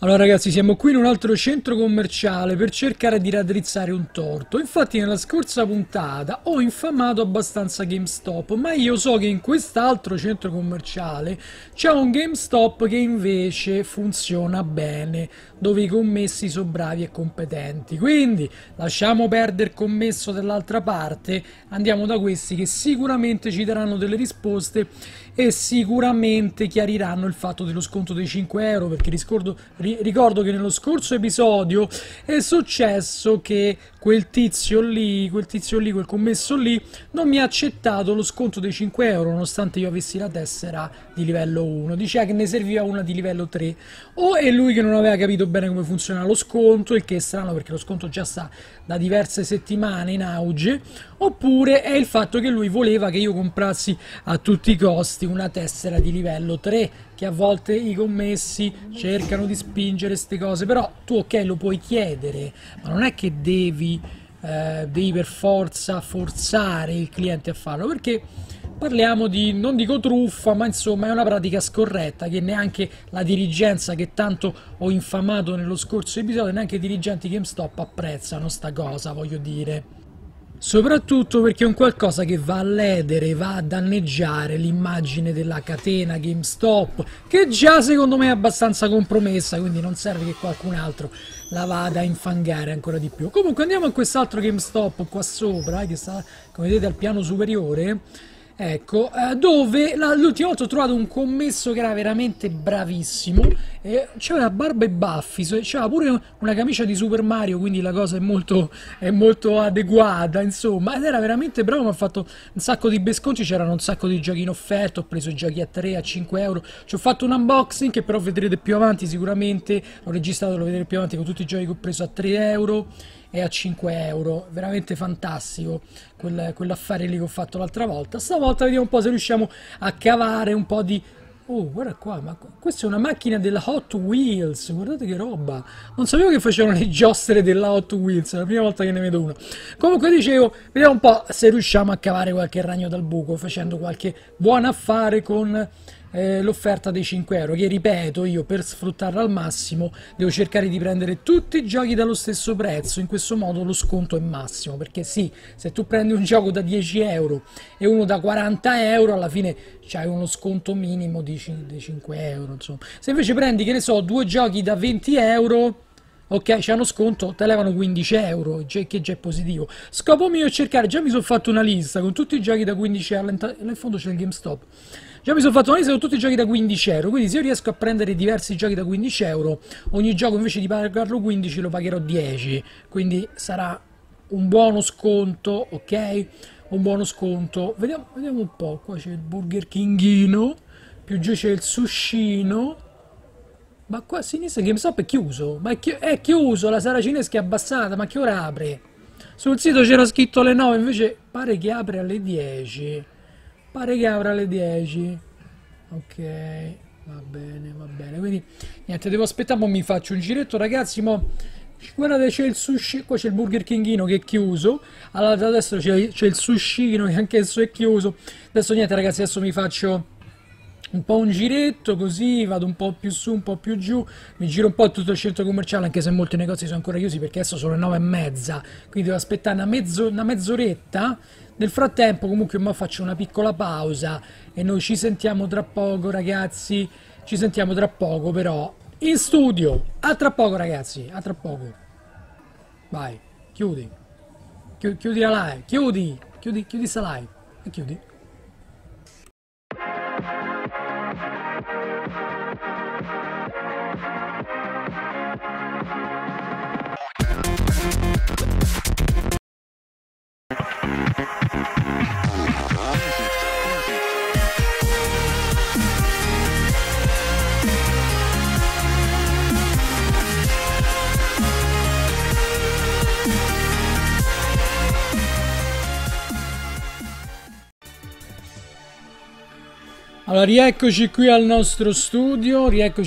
Allora ragazzi, siamo qui in un altro centro commerciale per cercare di raddrizzare un torto. Infatti nella scorsa puntata ho infamato abbastanza GameStop, ma io so che in quest'altro centro commerciale c'è un GameStop che invece funziona bene, dove i commessi sono bravi e competenti. Quindi lasciamo perdere il commesso dall'altra parte, andiamo da questi che sicuramente ci daranno delle risposte e sicuramente chiariranno il fatto dello sconto dei 5 euro, perché ricordo che nello scorso episodio è successo che quel commesso lì non mi ha accettato lo sconto dei 5 euro nonostante io avessi la tessera di livello 1, diceva che ne serviva una di livello 3, o è lui che non aveva capito bene come funziona lo sconto, il che è strano perché lo sconto già sta da diverse settimane in auge, oppure è il fatto che lui voleva che io comprassi a tutti i costi una tessera di livello 3, che a volte i commessi cercano di spingere queste cose, però tu ok lo puoi chiedere, ma non è che devi per forza forzare il cliente a farlo, perché parliamo di, non dico truffa, ma insomma è una pratica scorretta che neanche la dirigenza, che tanto ho infamato nello scorso episodio, neanche i dirigenti GameStop apprezzano sta cosa, voglio dire. Soprattutto perché è un qualcosa che va a ledere, va a danneggiare l'immagine della catena GameStop, che già secondo me è abbastanza compromessa, quindi non serve che qualcun altro la vada a infangare ancora di più. Comunque andiamo a quest'altro GameStop qua sopra, che sta, come vedete, al piano superiore. Ecco, dove l'ultima volta ho trovato un commesso che era veramente bravissimo, c'era la barba e baffi, c'era pure una camicia di Super Mario, quindi la cosa è molto adeguata, insomma, ed era veramente bravo, mi ha fatto un sacco di besconti, c'erano un sacco di giochi in offerta, ho preso i giochi a 3, a 5 euro, ci ho fatto un unboxing che però vedrete più avanti sicuramente, l'ho registrato, lo vedrete più avanti con tutti i giochi che ho preso a 3 euro e a 5 euro, veramente fantastico quell'affare lì che ho fatto l'altra volta. Stavolta vediamo un po' se riusciamo a cavare un po' di... Oh, guarda qua, ma questa è una macchina della Hot Wheels, guardate che roba, non sapevo che facevano le giostre della Hot Wheels, è la prima volta che ne vedo una. Comunque dicevo, vediamo un po' se riusciamo a cavare qualche ragno dal buco facendo qualche buon affare con l'offerta dei 5 euro, che ripeto, io per sfruttarla al massimo devo cercare di prendere tutti i giochi dallo stesso prezzo, in questo modo lo sconto è massimo, perché sì, se tu prendi un gioco da 10 euro e uno da 40 euro alla fine c'hai uno sconto minimo di 5 euro, insomma. Se invece prendi, che ne so, due giochi da 20 euro, ok, c'è uno sconto, te levano 15 euro, che già è positivo. Scopo mio è cercare, già mi sono fatto una lista con tutti i giochi da 15 euro, in fondo c'è il GameStop. Già mi sono fatto una lista con tutti i giochi da 15 euro, quindi se io riesco a prendere diversi giochi da 15 euro, ogni gioco invece di pagarlo 15 lo pagherò 10, quindi sarà un buono sconto, ok? Un buono sconto. Vediamo un po', qua c'è il Burger Kingino, più giù c'è il Sushino, ma qua a sinistra GameStop è chiuso, ma è chiuso, la sala cinesca è abbassata, ma che ora apre? Sul sito c'era scritto alle 9, invece pare che apre alle 10. Pare che apra alle 10. Ok, va bene. Quindi niente, devo aspettare, poi mi faccio un giretto, ragazzi. Guardate, c'è il sushi, qua c'è il Burger Kingino che è chiuso. Allora, adesso c'è il sushino che anch'esso è chiuso. Adesso niente, ragazzi, adesso mi faccio un po' un giretto, così vado un po' più su, un po' più giù, mi giro un po' tutto il centro commerciale, anche se molti negozi sono ancora chiusi perché adesso sono le 9:30, quindi devo aspettare una mezz'oretta. Nel frattempo comunque mo faccio una piccola pausa e noi ci sentiamo tra poco, ragazzi, ci sentiamo tra poco però in studio. A tra poco, ragazzi, a tra poco. Vai, chiudi la live, chiudi sta live e chiudi. Allora, rieccoci qui al nostro studio,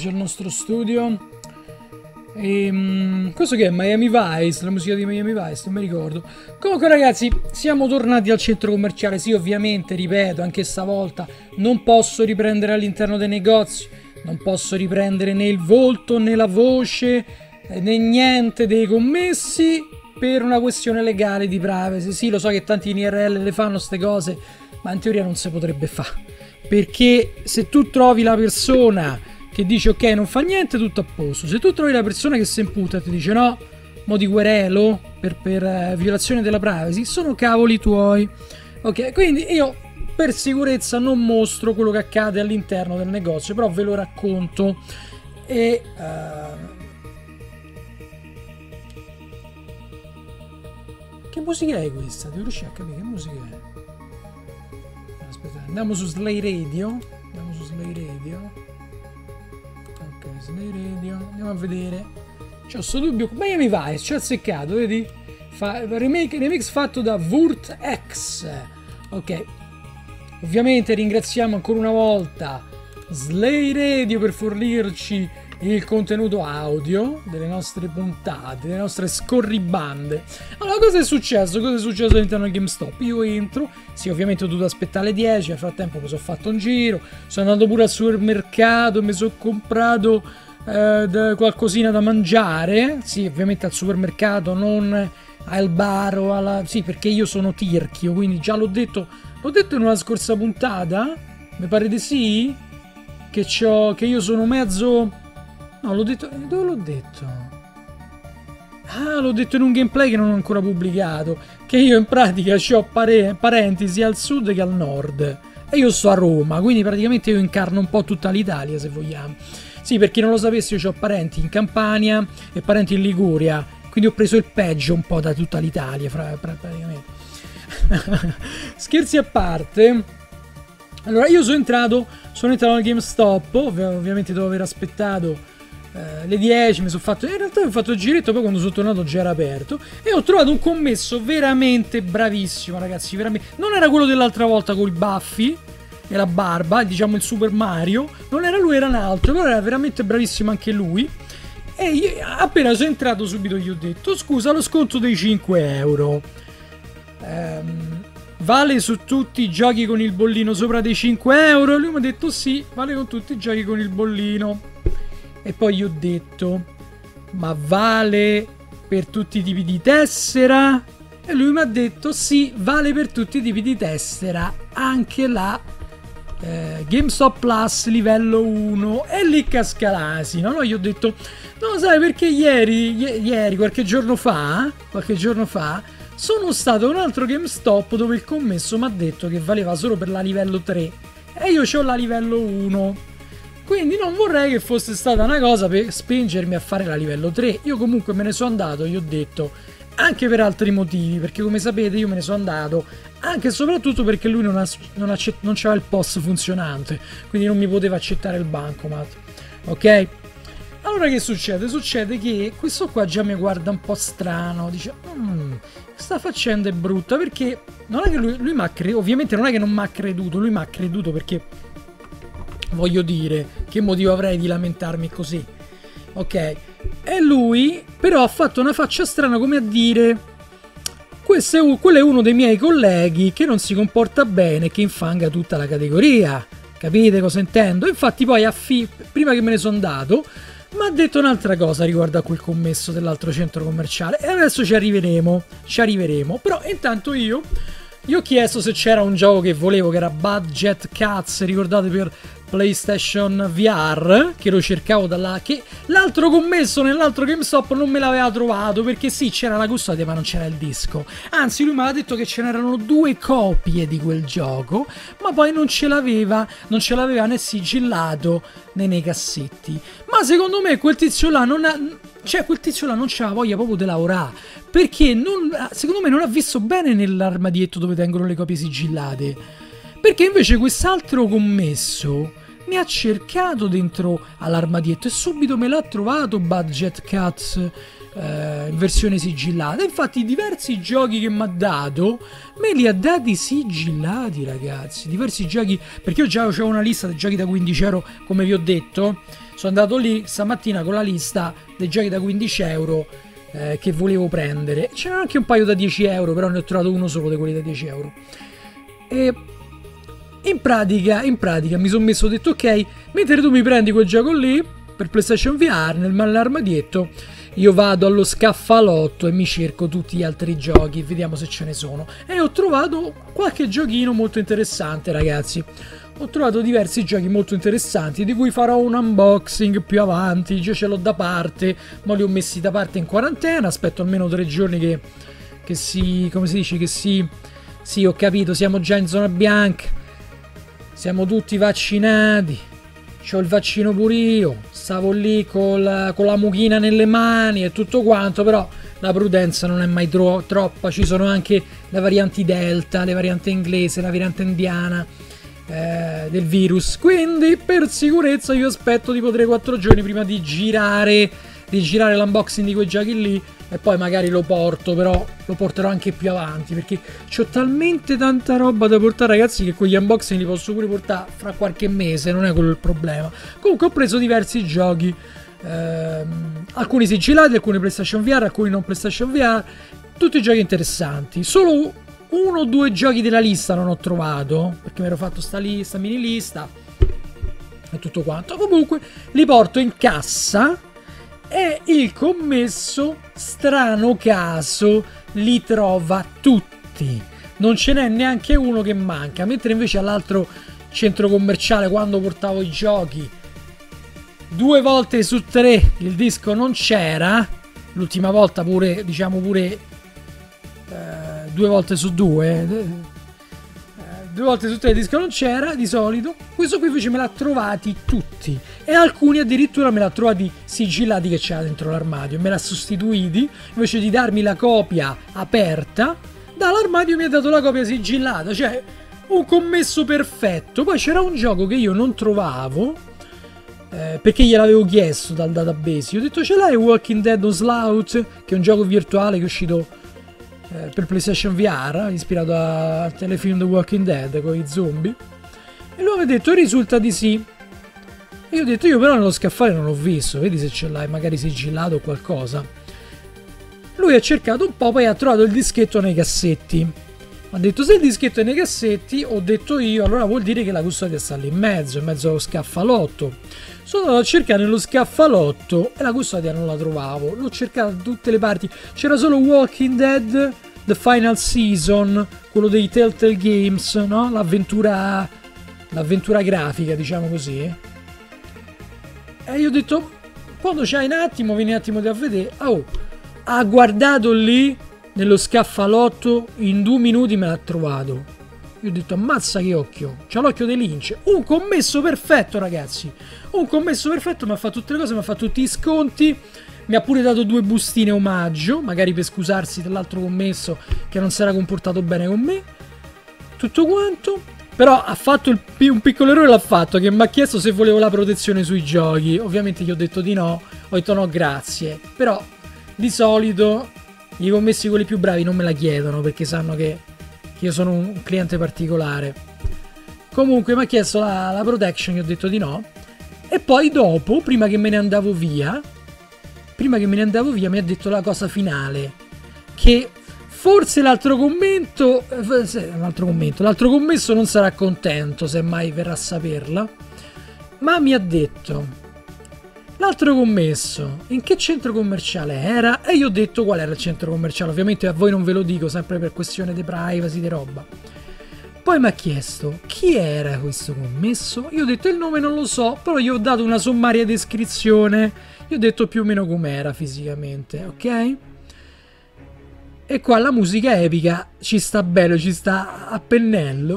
questo che è? Miami Vice, la musica di Miami Vice, non mi ricordo. Comunque ragazzi, siamo tornati al centro commerciale, sì ovviamente, ripeto, anche stavolta non posso riprendere all'interno dei negozi, non posso riprendere né il volto né la voce né niente dei commessi per una questione legale di privacy. Sì, lo so che tanti IRL le fanno ste cose, ma in teoria non si potrebbe fare, perché se tu trovi la persona che dice ok non fa niente, tutto a posto. Se tu trovi la persona che si imputa e ti dice no, mo ti querelo per violazione della privacy, sono cavoli tuoi. Ok, quindi io per sicurezza non mostro quello che accade all'interno del negozio, però ve lo racconto. E che musica è questa? Devo riuscire a capire che musica è. Aspetta, andiamo su Slay Radio. Andiamo su Slay Radio. Ok, Slay Radio. Andiamo a vedere. C'ho sto dubbio. Miami Vice, ci ha azzeccato, vedi? Remix fatto da Vurt X. Ok. Ovviamente ringraziamo ancora una volta Slay Radio per fornirci il contenuto audio delle nostre puntate, delle nostre scorribande. Allora, cosa è successo? Cosa è successo all'interno del GameStop? Io entro, sì, ovviamente ho dovuto aspettare le 10, nel frattempo mi sono fatto un giro, sono andato pure al supermercato, mi sono comprato qualcosina da mangiare, sì, ovviamente al supermercato, non al bar o alla... Sì, perché io sono tirchio, quindi già l'ho detto in una scorsa puntata, mi pare di sì, che io sono mezzo... No, l'ho detto... Dove l'ho detto? Ah, l'ho detto in un gameplay che non ho ancora pubblicato, che io in pratica ho parenti sia al sud che al nord. E io sto a Roma, quindi praticamente io incarno un po' tutta l'Italia, se vogliamo. Sì, per chi non lo sapesse, io ho parenti in Campania e parenti in Liguria, quindi ho preso il peggio un po' da tutta l'Italia, praticamente. Scherzi a parte, allora io sono entrato al GameStop, ovviamente dopo aver aspettato le 10, in realtà ho fatto il giretto, poi quando sono tornato già era aperto e ho trovato un commesso veramente bravissimo, ragazzi, veramente. Non era quello dell'altra volta con i baffi e la barba, diciamo il Super Mario, non era lui, era un altro, però era veramente bravissimo anche lui. E io, appena sono entrato subito gli ho detto scusa, lo sconto dei 5 euro vale su tutti i giochi con il bollino sopra dei 5 euro? Lui mi ha detto sì, vale con tutti i giochi con il bollino. E poi gli ho detto ma vale per tutti i tipi di tessera? E lui mi ha detto sì, vale per tutti i tipi di tessera, anche la GameStop Plus livello 1. E lì casca l'asino, no? Gli ho detto no, sai perché ieri qualche giorno fa sono stato a un altro GameStop dove il commesso mi ha detto che valeva solo per la livello 3 e io c'ho la livello 1, quindi non vorrei che fosse stata una cosa per spingermi a fare la livello 3. Io comunque me ne sono andato, gli ho detto, anche per altri motivi, perché come sapete io me ne sono andato anche e soprattutto perché lui non c'aveva il POS funzionante, quindi non mi poteva accettare il bancomat, ok? Allora che succede? Succede che questo qua già mi guarda un po' strano, dice questa faccenda è brutta, perché non è che lui mi ha creduto, ovviamente non è che non mi ha creduto, lui mi ha creduto perché, voglio dire, che motivo avrei di lamentarmi così, ok? E lui però ha fatto una faccia strana come a dire quello è uno dei miei colleghi che non si comporta bene, che infanga tutta la categoria, capite cosa intendo? Infatti poi prima che me ne sono andato mi ha detto un'altra cosa riguardo a quel commesso dell'altro centro commerciale e adesso ci arriveremo, però intanto io gli ho chiesto se c'era un gioco che volevo, che era Budget Cats, ricordate, per PlayStation VR, che lo cercavo da là, che l'altro commesso nell'altro GameStop non me l'aveva trovato, perché sì, c'era la custodia ma non c'era il disco, anzi lui mi aveva detto che ce n'erano 2 copie di quel gioco, ma poi non ce l'aveva né sigillato né nei cassetti. Ma secondo me quel tizio là non c'aveva voglia proprio di lavorare, perché secondo me non ha visto bene nell'armadietto dove tengono le copie sigillate, perché invece quest'altro commesso mi ha cercato dentro all'armadietto e subito me l'ha trovato Budget Cats in versione sigillata. Infatti diversi giochi che mi ha dato me li ha dati sigillati, ragazzi, diversi giochi, perché io già avevo una lista dei giochi da 15 euro, come vi ho detto. Sono andato lì stamattina con la lista dei giochi da 15 euro che volevo prendere. C'erano anche un paio da 10 euro, però ne ho trovato uno solo di quelli da 10 euro. E In pratica mi sono messo, ho detto ok, mentre tu mi prendi quel gioco lì per PlayStation VR nell'armadietto, io vado allo scaffalotto e mi cerco tutti gli altri giochi, vediamo se ce ne sono. E ho trovato qualche giochino molto interessante, ragazzi. Ho trovato diversi giochi molto interessanti, di cui farò un unboxing più avanti. Io ce l'ho da parte, ma li ho messi da parte in quarantena. Aspetto almeno 3 giorni che si... come si dice? Che si... Sì, ho capito, siamo già in zona bianca. Siamo tutti vaccinati. C'ho il vaccino pure io. Stavo lì con la mucchina nelle mani e tutto quanto, però la prudenza non è mai troppa. Ci sono anche le varianti Delta, le varianti inglese, la variante indiana del virus. Quindi per sicurezza io aspetto tipo 3-4 giorni prima di girare l'unboxing di quei giochi lì, e poi magari lo porto, però lo porterò anche più avanti, perché c'ho talmente tanta roba da portare, ragazzi, che quegli unboxing li posso pure portare fra qualche mese, non è quello il problema. Comunque ho preso diversi giochi, alcuni sigillati, alcuni PlayStation VR, alcuni non PlayStation VR, tutti giochi interessanti. Solo 1 o 2 giochi della lista non ho trovato, perché mi ero fatto sta mini lista e tutto quanto. Comunque li porto in cassa e il commesso, strano caso, li trova tutti. Non ce n'è neanche uno che manca, mentre invece all'altro centro commerciale, quando portavo i giochi, 2 volte su 3 il disco non c'era. L'ultima volta pure, diciamo pure 2 volte su 2, 2 volte su 3 il disco non c'era di solito. Questo qui invece me l'ha trovati tutti, e alcuni addirittura me l'ha trovati sigillati che c'era dentro l'armadio, me l'ha sostituiti. Invece di darmi la copia aperta dall'armadio mi ha dato la copia sigillata, cioè un commesso perfetto. Poi c'era un gioco che io non trovavo, perché gliel'avevo chiesto dal database. Io ho detto: ce l'hai Walking Dead Onslaught, che è un gioco virtuale che è uscito per PlayStation VR, ispirato al telefilm The Walking Dead con i zombie? E lui mi ha detto: risulta di sì. E io ho detto: io però nello scaffale non l'ho visto, vedi se ce l'hai magari sigillato o qualcosa. Lui ha cercato un po', poi ha trovato il dischetto nei cassetti. Ha detto: se il dischetto è nei cassetti, ho detto io, allora vuol dire che la custodia sta lì in mezzo allo scaffalotto. Sono andato a cercare nello scaffalotto e la custodia non la trovavo. L'ho cercata da tutte le parti. C'era solo Walking Dead The Final Season, quello dei Telltale Games, no? L'avventura grafica, diciamo così. E io ho detto: quando c'hai un attimo, vieni un attimo a vedere. Oh, ha guardato lì nello scaffalotto, in 2 minuti me l'ha trovato. Io ho detto: ammazza che occhio, c'ha l'occhio dei lince. Un commesso perfetto, ragazzi, un commesso perfetto. Mi ha fatto tutte le cose, mi ha fatto tutti i sconti, mi ha pure dato 2 bustine omaggio, magari per scusarsi dall'altro commesso che non si era comportato bene con me, tutto quanto. Però ha fatto un piccolo errore, l'ha fatto, che mi ha chiesto se volevo la protezione sui giochi. Ovviamente gli ho detto di no, ho detto no grazie. Però di solito i commessi, quelli più bravi, non me la chiedono, perché sanno che io sono un cliente particolare. Comunque mi ha chiesto la protection, gli ho detto di no. E poi dopo, prima che me ne andavo via, mi ha detto la cosa finale, che forse l'altro commesso non sarà contento se mai verrà a saperla, ma mi ha detto: l'altro commesso in che centro commerciale era? E io ho detto qual era il centro commerciale. Ovviamente a voi non ve lo dico, sempre per questione di privacy, di roba. Poi mi ha chiesto chi era questo commesso. Io ho detto il nome non lo so, però gli ho dato una sommaria descrizione. Gli ho detto più o meno com'era fisicamente, ok? E qua la musica epica ci sta bello, ci sta a pennello.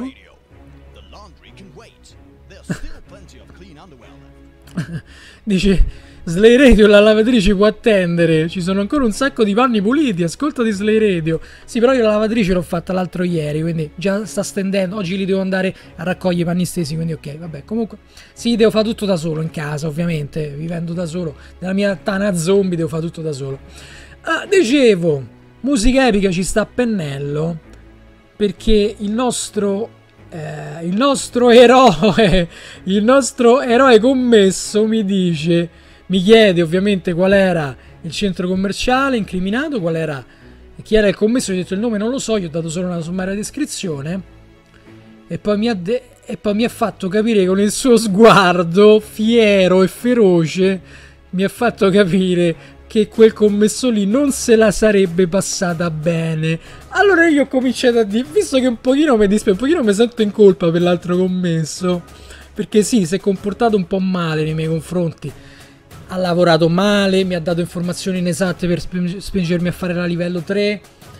Dice: Slay Radio, la lavatrice può attendere, ci sono ancora un sacco di panni puliti, ascolta di Slay Radio. Sì, però io la lavatrice l'ho fatta l'altro ieri, quindi già sta stendendo. Oggi li devo andare a raccogliere i panni stesi, quindi ok, vabbè. Comunque sì, devo fare tutto da solo in casa, ovviamente, vivendo da solo nella mia tana zombie, devo fare tutto da solo. Dicevo, musica epica ci sta a pennello, perché il nostro eroe commesso mi chiede ovviamente qual era il centro commerciale incriminato, chi era il commesso. Gli ho detto il nome non lo so, gli ho dato solo una sommaria descrizione, e poi E poi mi ha fatto capire con il suo sguardo fiero e feroce, mi ha fatto capire che quel commesso lì non se la sarebbe passata bene. Allora io ho cominciato a dire, visto che un pochino mi dispiace, un pochino mi sento in colpa per l'altro commesso, perché sì, si è comportato un po' male nei miei confronti, ha lavorato male, mi ha dato informazioni inesatte per spingermi a fare la livello 3,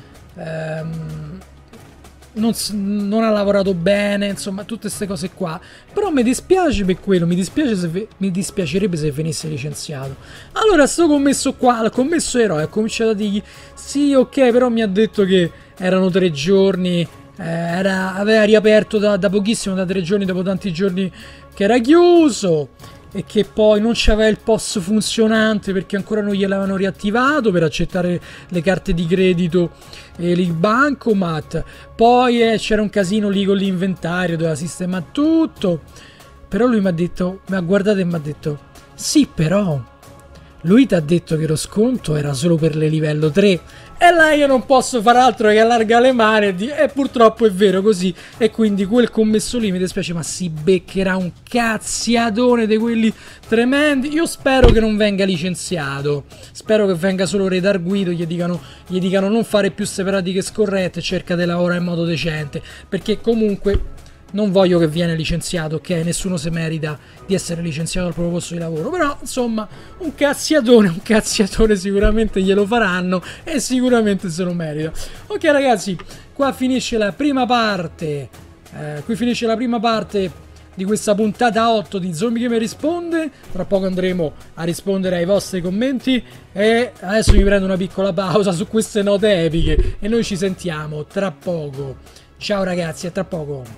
non ha lavorato bene, insomma tutte queste cose qua. Però mi dispiace per quello, mi dispiacerebbe se venisse licenziato. Allora sto commesso qua, il commesso eroe, ha cominciato a dirgli sì ok, però mi ha detto che erano 3 giorni, aveva riaperto da pochissimo, da 3 giorni, dopo tanti giorni che era chiuso, e che poi non c'aveva il POS funzionante perché ancora non gliel'avevano riattivato per accettare le carte di credito e il bancomat. Poi c'era un casino lì con l'inventario, doveva sistemare tutto. Però lui mi ha detto, mi ha guardato e mi ha detto sì, però lui ti ha detto che lo sconto era solo per le livello 3. E là io non posso far altro che allargare le mani e dire purtroppo è vero così. E quindi quel commesso lì mi dispiace, ma si beccherà un cazziatone di quelli tremendi. Io spero che non venga licenziato, spero che venga solo redarguito, gli dicano non fare più separatiche scorrette, cerca di lavorare in modo decente, perché comunque non voglio che viene licenziato, ok? Nessuno si merita di essere licenziato dal proprio posto di lavoro. Però, insomma, un cazziatone sicuramente glielo faranno e sicuramente se lo merita. Ok, ragazzi, qua finisce la prima parte. Qui finisce la prima parte di questa puntata 8 di Zombie Gamer Risponde. Tra poco andremo a rispondere ai vostri commenti. E adesso mi prendo una piccola pausa su queste note epiche. E noi ci sentiamo tra poco. Ciao ragazzi, a tra poco.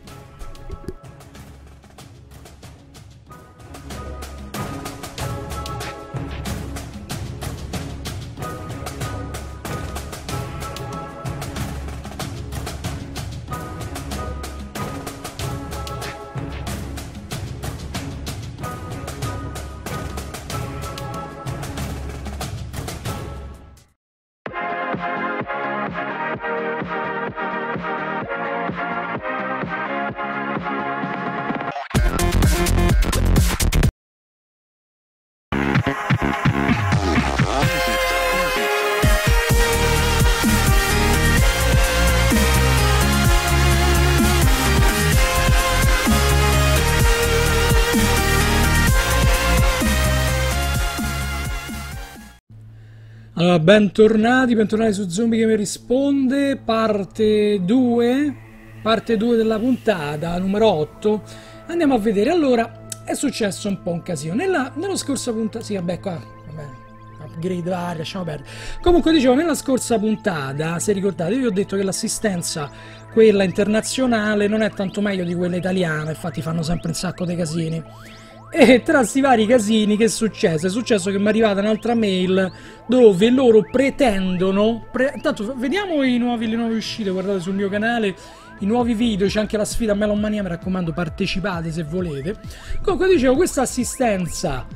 Allora, bentornati su Zombie Gamer Risponde, parte 2 della puntata numero 8. Andiamo a vedere. Allora, è successo un po' un casino nello scorsa puntata. Sì, vabbè, qua vabbè, upgrade varia, lasciamo perdere. Comunque, dicevo, nella scorsa puntata, se ricordate, io vi ho detto che l'assistenza, quella internazionale, non è tanto meglio di quella italiana, infatti fanno sempre un sacco di casini. E tra questi vari casini che è successo? È successo che mi è arrivata un'altra mail dove loro pretendono... Intanto vediamo le nuove uscite, guardate sul mio canale i nuovi video, c'è anche la sfida Melon Mania, mi raccomando partecipate se volete. Comunque dicevo, questa assistenza...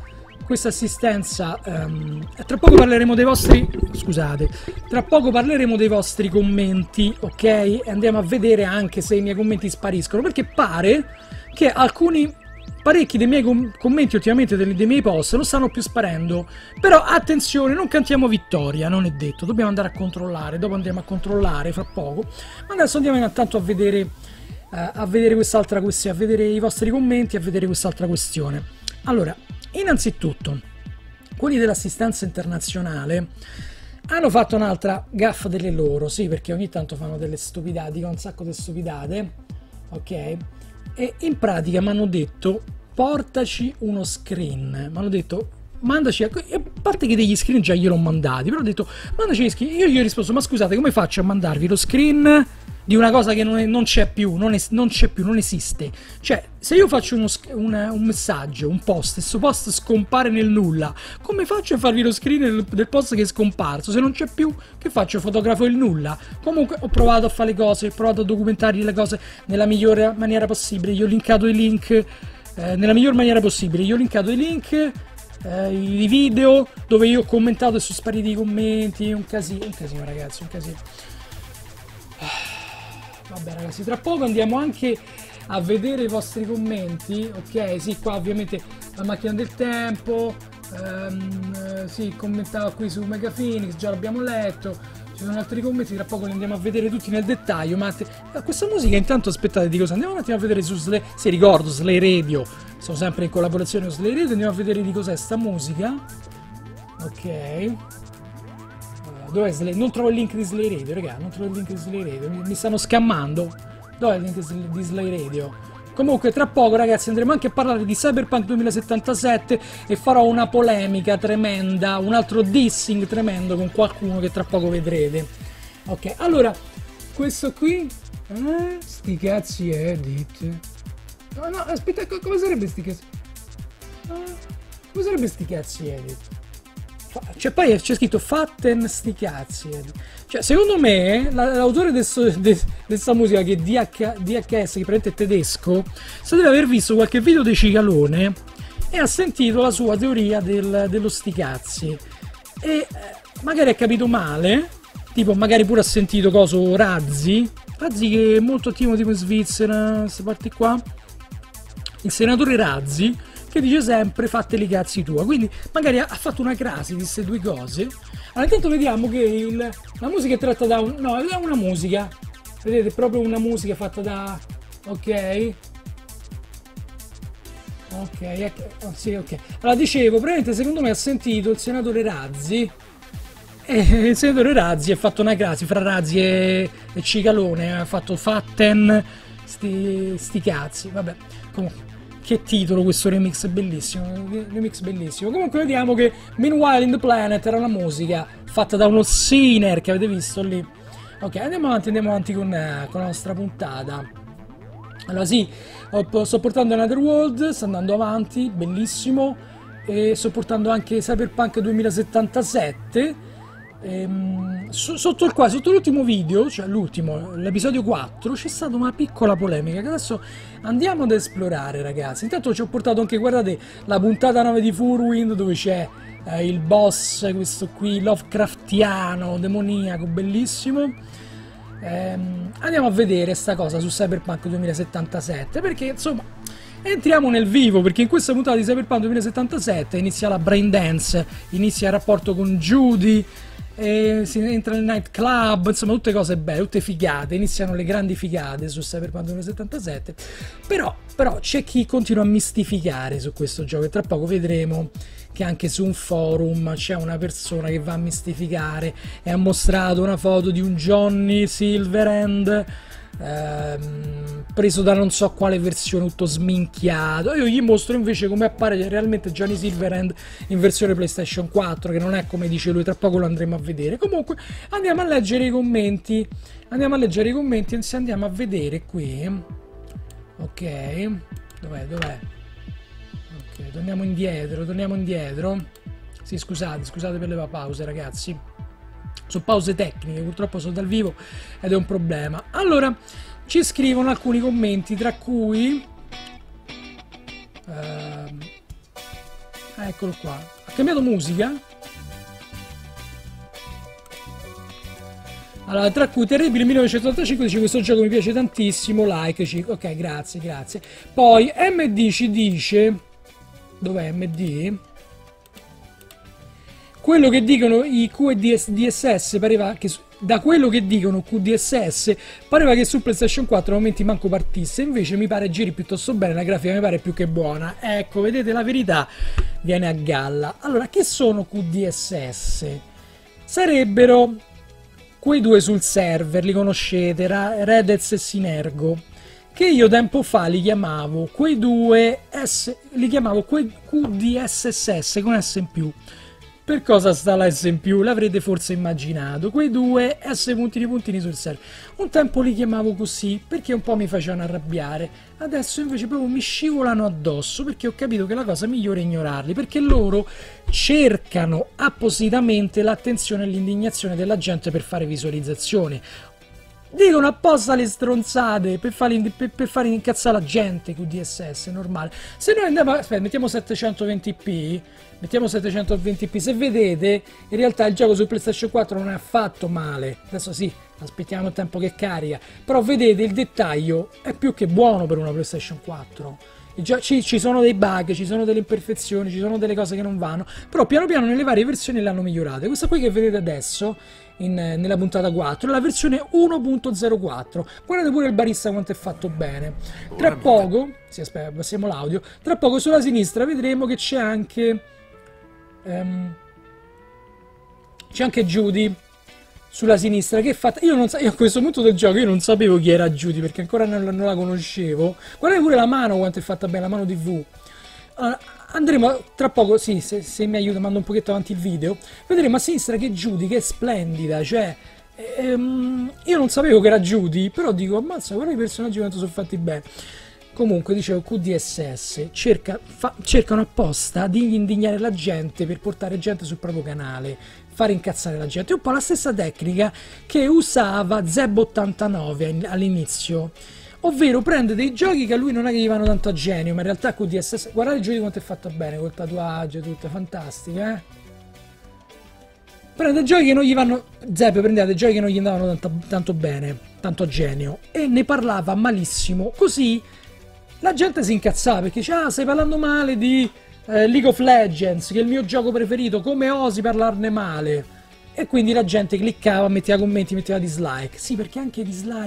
tra poco parleremo dei vostri... Scusate, tra poco parleremo dei vostri commenti, ok? E andiamo a vedere anche se i miei commenti spariscono, perché pare che parecchi dei miei commenti ultimamente dei miei post non stanno più sparendo. Però attenzione, non cantiamo vittoria, non è detto, dobbiamo andare a controllare, dopo andiamo a controllare fra poco. Ma adesso andiamo intanto a vedere quest'altra questione, a vedere i vostri commenti, a vedere quest'altra questione. Allora, innanzitutto, quelli dell'assistenza internazionale hanno fatto un'altra gaffa delle loro, sì, perché ogni tanto fanno delle stupidate, dicono un sacco di stupidate, ok? E in pratica mi hanno detto portaci uno screen, mi hanno detto mandaci, a parte che degli screen già gliel'ho mandati, però ho detto mandaci gli screen. Io gli ho risposto ma scusate, come faccio a mandarvi lo screen di una cosa che non c'è più, non esiste? Cioè, se io faccio un messaggio, un post, e questo post scompare nel nulla, come faccio a farvi lo screen del post che è scomparso? Se non c'è più, che faccio? Fotografo il nulla? Comunque ho provato a fare le cose, ho provato a documentare le cose nella migliore maniera possibile, gli ho linkato i link nella miglior maniera possibile, gli ho linkato i link, i video dove io ho commentato e sono spariti i commenti, un casino ragazzi, un casino. Vabbè ragazzi, tra poco andiamo anche a vedere i vostri commenti. Ok, sì, qua ovviamente la macchina del tempo, sì, commentava qui su Mega Phoenix, già l'abbiamo letto. Ci sono altri commenti, tra poco li andiamo a vedere tutti nel dettaglio. Ma questa musica intanto, aspettate, di cosa andiamo un attimo a vedere su Slay. Se ricordo, Slay Radio, sono sempre in collaborazione con Slay Radio. Andiamo a vedere di cos'è sta musica. Ok, dov'è Slay? Non trovo il link di Slay Radio, raga, non trovo il link di Slay Radio, mi stanno scammando. Dov'è il link di Slay Radio? Comunque tra poco, ragazzi, andremo anche a parlare di Cyberpunk 2077 e farò una polemica tremenda, un altro dissing tremendo con qualcuno che tra poco vedrete. Ok, allora, questo qui, sti cazzi edit. No, no, aspetta, come sarebbe sti cazzi? Come sarebbe sti cazzi edit? Cioè, poi c'è scritto fatten sti cazzi. Cioè, secondo me, l'autore di questa musica, che è DHS, che praticamente è tedesco, deve aver visto qualche video di Cicalone e ha sentito la sua teoria dello sti cazzi. E magari ha capito male, tipo, magari pure ha sentito coso Razzi che è molto attivo tipo in Svizzera, queste parti qua. Il senatore Razzi, che dice sempre fatteli i cazzi tua, quindi magari ha fatto una crasi di queste due cose. Allora intanto vediamo che la musica è tratta da no, è una musica, vedete, è proprio una musica fatta da, ok, sì, ok. Allora dicevo, praticamente secondo me ha sentito il senatore Razzi, e il senatore Razzi ha fatto una crasi fra Razzi e Cicalone, ha fatto fatten sti cazzi, vabbè, comunque. Che titolo questo remix bellissimo, remix bellissimo. Comunque vediamo che Meanwhile in the Planet era una musica fatta da uno Sinner che avete visto lì. Ok, andiamo avanti con la nostra puntata. Allora sì, sto portando Another World, sta andando avanti, bellissimo. E sto portando anche Cyberpunk 2077. Sotto l'ultimo video, cioè l'episodio 4, c'è stata una piccola polemica che adesso andiamo ad esplorare, ragazzi. Intanto ci ho portato anche, guardate, la puntata 9 di Furwind, dove c'è il boss, questo qui Lovecraftiano, demoniaco, bellissimo. Andiamo a vedere sta cosa su Cyberpunk 2077, perché insomma entriamo nel vivo, perché in questa puntata di Cyberpunk 2077 inizia la brain dance, inizia il rapporto con Judy, si entra nel nightclub, insomma tutte cose belle, tutte figate, iniziano le grandi figate su Cyberpunk 2077. Però c'è chi continua a mistificare su questo gioco e tra poco vedremo che anche su un forum c'è una persona che va a mistificare e ha mostrato una foto di un Johnny Silverhand preso da non so quale versione, tutto sminchiato. Io gli mostro invece come appare realmente Johnny Silverhand in versione PlayStation 4, che non è come dice lui, tra poco lo andremo a vedere. Comunque andiamo a leggere i commenti, e se andiamo a vedere qui, ok, dov'è? Ok, torniamo indietro. Sì, scusate per le pause, ragazzi. Sono pause tecniche, purtroppo sono dal vivo ed è un problema. Allora, ci scrivono alcuni commenti, tra cui eccolo qua. Ha cambiato musica? Allora, tra cui Terribile 1985 dice questo gioco mi piace tantissimo, like. Ok, grazie. Poi MD ci dice, dov'è MD? Quello che dicono i QDSS pareva che da quello che dicono QDSS pareva che su PlayStation 4 a momenti manco partisse, invece mi pare giri piuttosto bene, la grafica mi pare più che buona. Ecco, vedete, la verità viene a galla. Allora, che sono QDSS? Sarebbero quei due sul server, li conoscete, Redez e Sinergo, che io tempo fa li chiamavo quei due li chiamavo quei QDSS con S in più. Per cosa sta la S in più? L'avrete forse immaginato. Quei due S puntini sul server. Un tempo li chiamavo così perché un po' mi facevano arrabbiare. Adesso invece proprio mi scivolano addosso perché ho capito che la cosa migliore è ignorarli. Perché loro cercano appositamente l'attenzione e l'indignazione della gente per fare visualizzazione. Dicono apposta le stronzate per fare incazzare la gente con DSS, normale. Se noi andiamo, aspetta, mettiamo 720p, se vedete in realtà il gioco su PlayStation 4 non è affatto male. Adesso sì, aspettiamo il tempo che carica. Però vedete, il dettaglio è più che buono per una PlayStation 4. Ci sono dei bug, ci sono delle imperfezioni, ci sono delle cose che non vanno, però piano piano nelle varie versioni le hanno migliorate. Questa qui che vedete adesso, nella puntata 4, è la versione 1.04. Guardate pure il barista quanto è fatto bene. Tra poco, sì, aspetta, passiamo l'audio, tra poco sulla sinistra vedremo che c'è anche Judy sulla sinistra che è fatta. Io a questo punto del gioco io non sapevo chi era Judy perché ancora non la conoscevo. Guardate pure la mano quanto è fatta bene, la mano TV. Allora, andremo tra poco, sì, se mi aiuta mando un pochetto avanti il video, vedremo a sinistra che Judy, che è splendida, cioè io non sapevo che era Judy, però dico ammazza, guarda i personaggi quanto sono fatti bene. Comunque, dicevo, QDSS cercano apposta di indignare la gente per portare gente sul proprio canale, fare incazzare la gente. È un po' la stessa tecnica che usava Zeb89 all'inizio, ovvero prende dei giochi che a lui non è che gli vanno tanto a genio, ma in realtà QDSS, guardate il gioco quanto è fatto bene, col tatuaggio, tutte fantastiche, Prende giochi che non gli vanno. Zeb prendeva dei giochi che non gli andavano tanto bene, tanto a genio, e ne parlava malissimo, così la gente si incazzava perché dice: ah, stai parlando male di League of Legends, che è il mio gioco preferito, come osi parlarne male? E quindi la gente cliccava, metteva commenti, metteva dislike. Sì, perché anche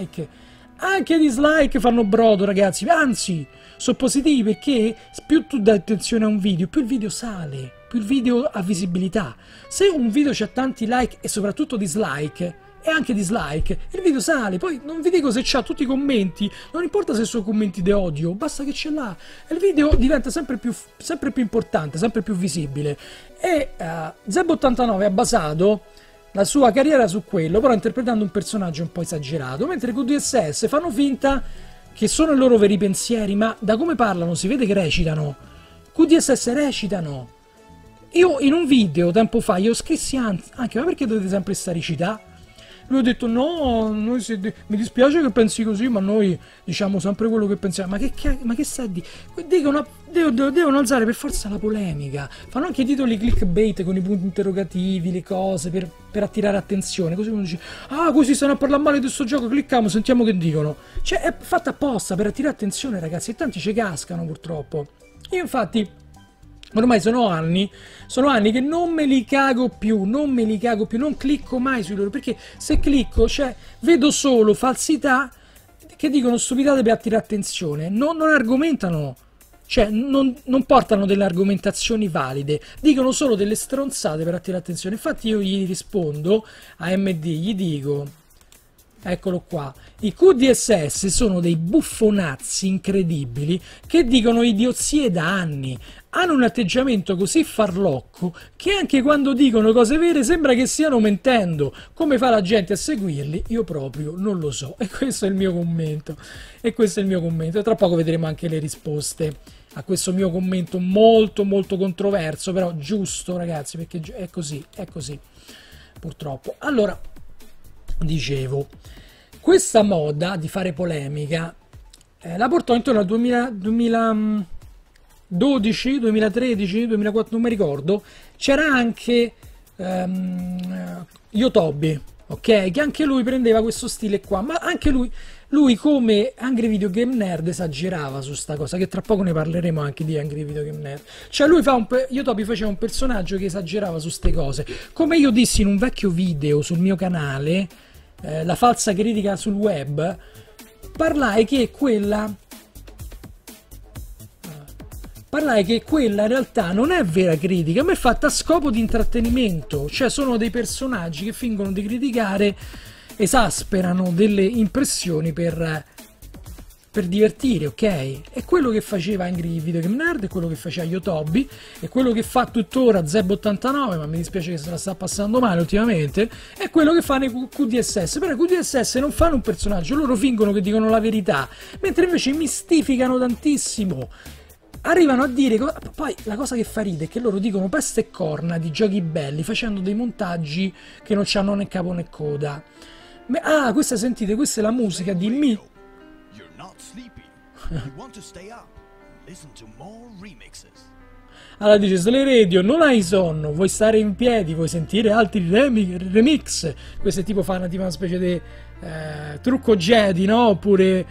i dislike fanno brodo, ragazzi. Anzi, sono positivi perché più tu dai attenzione a un video, più il video sale, più il video ha visibilità. Se un video c'ha tanti like e soprattutto dislike, e anche dislike, il video sale. Poi non vi dico se c'ha tutti i commenti, non importa se sono commenti di odio, basta che ce l'ha e il video diventa sempre più importante, sempre più visibile. E Zeb89 ha basato la sua carriera su quello, però interpretando un personaggio un po' esagerato, mentre QDSS fanno finta che sono i loro veri pensieri, ma da come parlano si vede che recitano. QDSS recitano. Io in un video tempo fa io scrissi anche: ma perché dovete sempre stare recitare? Lui ha detto: no, mi dispiace che pensi così, ma noi diciamo sempre quello che pensiamo. Ma che stai di? Devono alzare per forza la polemica. Fanno anche i titoli clickbait con i punti interrogativi, le cose per attirare attenzione. Così uno dice: ah, così stanno a parlare male di questo gioco, clicchiamo, sentiamo che dicono. Cioè, è fatta apposta per attirare attenzione, ragazzi, e tanti ci cascano purtroppo. Io infatti ormai sono anni che non me li cago più, non clicco mai sui loro, perché se clicco, cioè, vedo solo falsità che dicono stupidate per attirare attenzione, non argomentano, cioè non portano delle argomentazioni valide, dicono solo delle stronzate per attirare attenzione. Infatti io gli rispondo a MD, gli dico: eccolo qua, i QDSS sono dei buffonazzi incredibili che dicono idiozie da anni, hanno un atteggiamento così farlocco che anche quando dicono cose vere sembra che stiano mentendo. Come fa la gente a seguirli? Io proprio non lo so. E questo è il mio commento. E tra poco vedremo anche le risposte a questo mio commento molto molto controverso, però giusto, ragazzi, perché è così, purtroppo. Allora, dicevo, questa moda di fare polemica la portò intorno al 2012, 2013, 2004, non mi ricordo. C'era anche Yotobi, ok? Che anche lui prendeva questo stile qua, ma anche lui come Angry Video Game Nerd esagerava su sta cosa, che tra poco ne parleremo anche di Angry Video Game Nerd. Cioè Yotobi faceva un personaggio che esagerava su ste cose. Come io dissi in un vecchio video sul mio canale, la falsa critica sul web, parlai che quella in realtà non è vera critica, ma è fatta a scopo di intrattenimento. Cioè sono dei personaggi che fingono di criticare, esasperano delle impressioni per divertire, ok? È quello che faceva Angry Video Game Nerd, è quello che faceva Yotobi, è quello che fa tuttora Zeb89, ma mi dispiace che se la sta passando male ultimamente, è quello che fanno i QDSS. Però i QDSS non fanno un personaggio, loro fingono che dicono la verità, mentre invece mistificano tantissimo. Arrivano a dire, poi la cosa che fa ride è che loro dicono peste e corna di giochi belli facendo dei montaggi che non c'hanno né capo né coda. Ah, questa sentite, questa è la musica di Allora dice, se le radio non hai sonno, vuoi stare in piedi, vuoi sentire altri remix, questo è tipo fanno tipo una specie di trucco Jedi, no? Oppure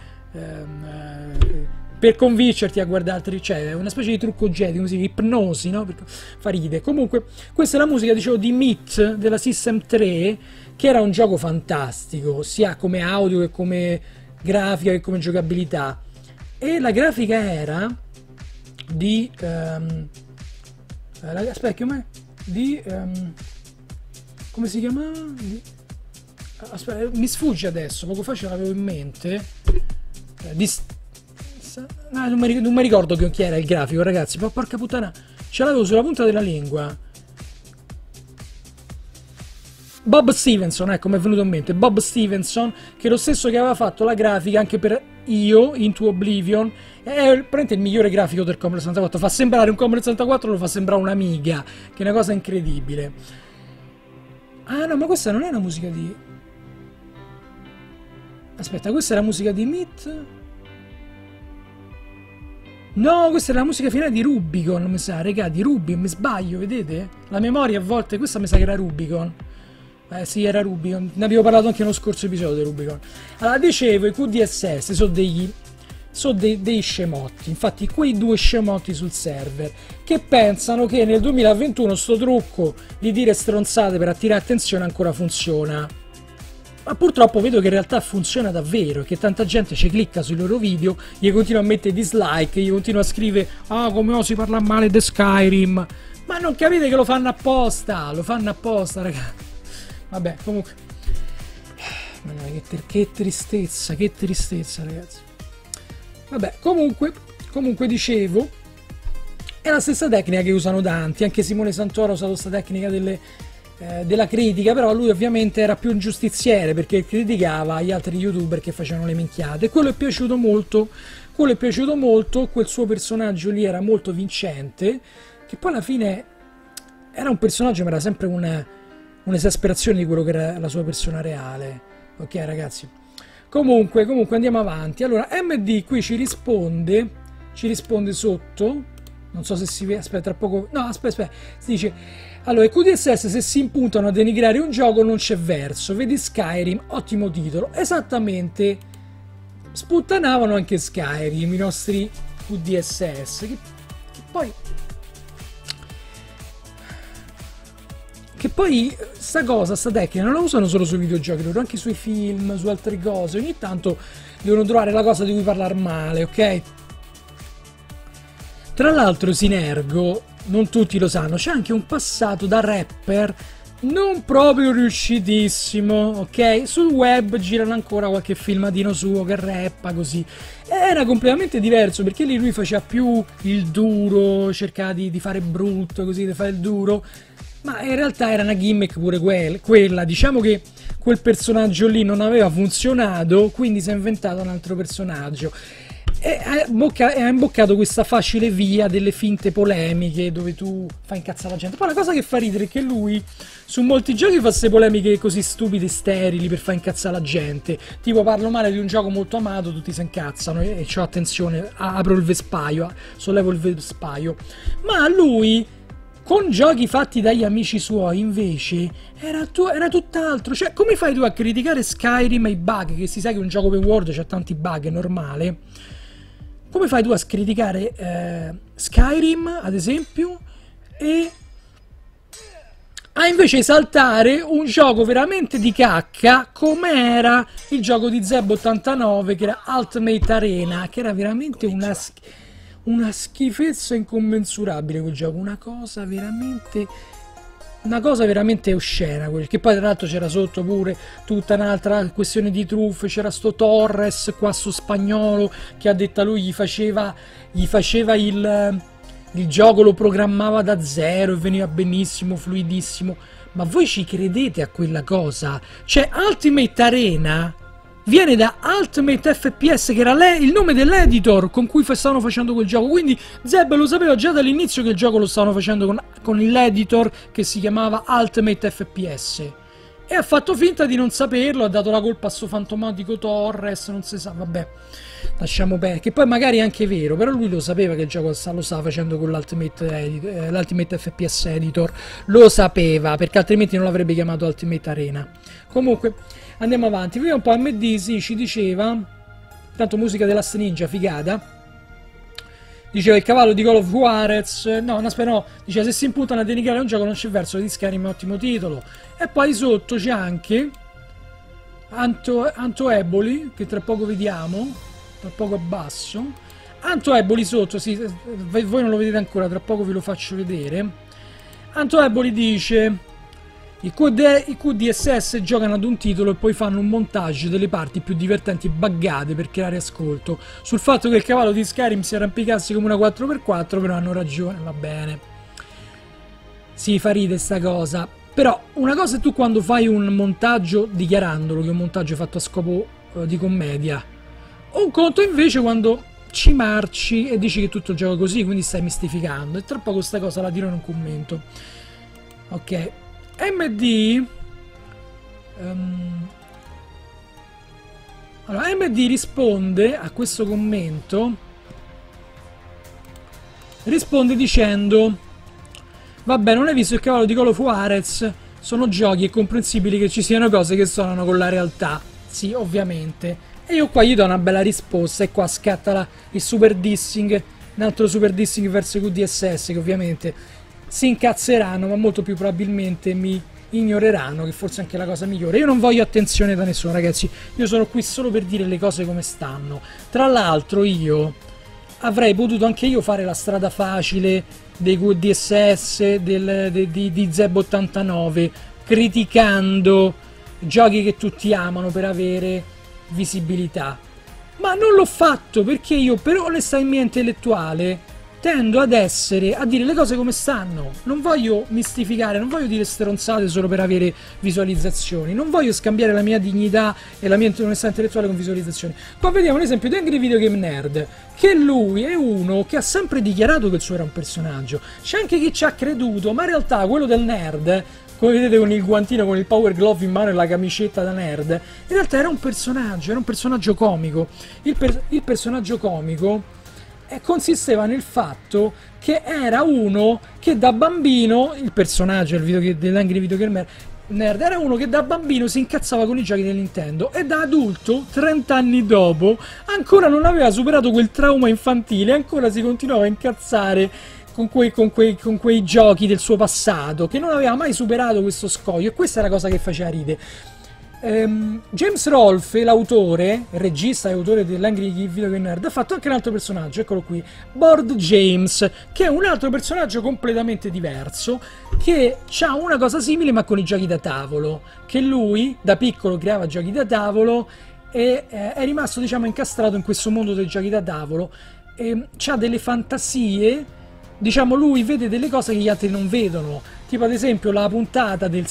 per convincerti a guardare altri, cioè una specie di trucco Jedi, così, ipnosi, no? Per fa ride. Comunque, questa è la musica, dicevo, di Myth della System 3, che era un gioco fantastico, sia come audio che come grafica che come giocabilità. E la grafica era di aspetta, come si chiamava? Aspetta, mi sfugge adesso, poco fa ce l'avevo in mente. Non mi ricordo chi era il grafico, ragazzi, ma porca puttana, ce l'avevo sulla punta della lingua. Bob Stevenson, ecco, mi è venuto in mente Bob Stevenson, che è lo stesso che aveva fatto la grafica anche per Io, Into Oblivion. È praticamente il migliore grafico del Commodore 64, fa sembrare un Commodore 64, lo fa sembrare un'Amiga, che è una cosa incredibile. Ah no, ma questa non è una musica di... Aspetta, questa è la musica di Myth? No, questa è la musica finale di Rubicon, mi sa, regà, di Rubicon, mi sbaglio, vedete? La memoria a volte, questa mi sa che era Rubicon. Sì, era Rubicon, ne avevo parlato anche nello scorso episodio di Rubicon. Allora, dicevo, i QDSS sono dei scemotti, infatti quei due scemotti sul server, che pensano che nel 2021 sto trucco di dire stronzate per attirare attenzione ancora funziona. Ma purtroppo vedo che in realtà funziona davvero, che tanta gente ci clicca sui loro video, gli continua a mettere dislike, gli continua a scrivere come osi parla male di Skyrim. Ma non capite che lo fanno apposta, ragazzi. Vabbè, comunque, che tristezza, ragazzi. Vabbè, comunque dicevo, è la stessa tecnica che usano tanti, anche Simone Santoro ha usato questa tecnica della critica, però lui ovviamente era più un giustiziere, perché criticava gli altri youtuber che facevano le minchiate, e quello è piaciuto molto, quel suo personaggio lì era molto vincente, che poi alla fine era un personaggio, ma era sempre un'esasperazione di quello che era la sua persona reale. Ok, ragazzi, comunque andiamo avanti. Allora, MD qui ci risponde sotto, non so se si vede, aspetta, tra poco, no, aspetta, si dice, allora, i QDSS se si impuntano a denigrare un gioco non c'è verso, vedi Skyrim, ottimo titolo. Esattamente, sputtanavano anche Skyrim i nostri QDSS, che poi sta tecnica non la usano solo sui videogiochi, loro anche sui film, su altre cose, ogni tanto devono trovare la cosa di cui parlare male, ok? Tra l'altro Sinergo, non tutti lo sanno, c'è anche un passato da rapper non proprio riuscitissimo, ok? Sul web girano ancora qualche filmatino suo che rappa così. Era completamente diverso, perché lì lui faceva più il duro, cercava di fare brutto, così, di fare il duro. Ma in realtà era una gimmick pure quella. Diciamo che quel personaggio lì non aveva funzionato, quindi si è inventato un altro personaggio. E ha imboccato questa facile via delle finte polemiche dove tu fai incazzare la gente. Poi la cosa che fa ridere è che lui su molti giochi fa queste polemiche così stupide e sterili per far incazzare la gente. Tipo, parlo male di un gioco molto amato, tutti si incazzano e c'ho attenzione, apro il vespaio, sollevo il vespaio. Ma lui, con giochi fatti dagli amici suoi, invece, era tutt'altro. Cioè, come fai tu a criticare Skyrim e i bug? Che si sa che un gioco open world c'ha tanti bug, è normale. Come fai tu a criticare Skyrim, ad esempio, e a invece esaltare un gioco veramente di cacca, come era il gioco di Zeb89, che era Ultimate Arena, che era veramente una schifezza incommensurabile quel gioco, una cosa veramente oscena, che poi tra l'altro c'era sotto pure tutta un'altra questione di truffe. C'era sto Torres qua, sto spagnolo, che a detta lui gli faceva il gioco, lo programmava da zero e veniva benissimo, fluidissimo. Ma voi ci credete a quella cosa? Cioè, Ultimate Arena viene da Ultimate FPS, che era il nome dell'editor con cui stavano facendo quel gioco, quindi Zeb lo sapeva già dall'inizio che il gioco lo stavano facendo con l'editor che si chiamava Ultimate FPS. e ha fatto finta di non saperlo, ha dato la colpa a sto fantomatico Torres, non si sa, vabbè, lasciamo perdere, che poi magari è anche vero, però lui lo sapeva che il gioco lo stava facendo con l'Ultimate FPS Editor, lo sapeva, perché altrimenti non l'avrebbe chiamato Ultimate Arena. Comunque, andiamo avanti, prima un po' MD, sì, ci diceva, tanto musica della Ninja, figata. Diceva il cavallo di Call of Juarez. No, aspetta, no. Diceva se si impuntano a denigrare un gioco non c'è verso di Skyrim è un ottimo titolo. E poi sotto c'è anche Anto Eboli, che tra poco vediamo. Tra poco abbasso. Anto Eboli sotto, sì, voi non lo vedete ancora, tra poco ve lo faccio vedere. Anto Eboli dice: i QDSS giocano ad un titolo e poi fanno un montaggio delle parti più divertenti e buggate per creare ascolto. Sul fatto che il cavallo di Skyrim si arrampicasse come una 4x4, però hanno ragione, va bene. Sì, fa ride sta cosa. Però una cosa è tu quando fai un montaggio dichiarandolo che è un montaggio fatto a scopo di commedia. Un conto invece quando ci marci e dici che tutto il gioco è così, quindi stai mistificando. E tra poco sta cosa la dirò in un commento. Ok. MD allora MD risponde a questo commento, risponde dicendo: vabbè, non hai visto il cavallo di Call of Juarez, sono giochi, è comprensibile che ci siano cose che suonano con la realtà. Sì, ovviamente. E io qua gli do una bella risposta e qua scatta il super dissing, un altro super dissing verso QDSS, che ovviamente si incazzeranno, ma molto più probabilmente mi ignoreranno, che forse è anche la cosa migliore. Io non voglio attenzione da nessuno, ragazzi, io sono qui solo per dire le cose come stanno. Tra l'altro io avrei potuto anche io fare la strada facile dei QDSS di Zeb89, criticando giochi che tutti amano per avere visibilità, ma non l'ho fatto perché io, per onestà mia intellettuale, tendo a dire le cose come stanno. Non voglio mistificare, non voglio dire stronzate solo per avere visualizzazioni, non voglio scambiare la mia dignità e la mia onestà intellettuale con visualizzazioni. Qua vediamo l'esempio di Angry Video Game Nerd, che lui è uno che ha sempre dichiarato che il suo era un personaggio. C'è anche chi ci ha creduto, ma in realtà quello del nerd, come vedete con il guantino, con il power glove in mano e la camicetta da nerd, in realtà era un personaggio comico. Il personaggio comico consisteva nel fatto che era uno che da bambino, il personaggio dell'Angry Video Game Nerd, era uno che da bambino si incazzava con i giochi del Nintendo e da adulto, 30 anni dopo, ancora non aveva superato quel trauma infantile, ancora si continuava a incazzare con quei giochi del suo passato, che non aveva mai superato questo scoglio, e questa è la cosa che faceva ridere. James Rolfe, l'autore, il regista e autore dell'Angry Video Game Nerd, ha fatto anche un altro personaggio, eccolo qui, Board James, che è un altro personaggio completamente diverso, che ha una cosa simile ma con i giochi da tavolo, che lui da piccolo creava giochi da tavolo e è rimasto, diciamo, incastrato in questo mondo dei giochi da tavolo, e ha delle fantasie, diciamo, lui vede delle cose che gli altri non vedono, tipo ad esempio la puntata del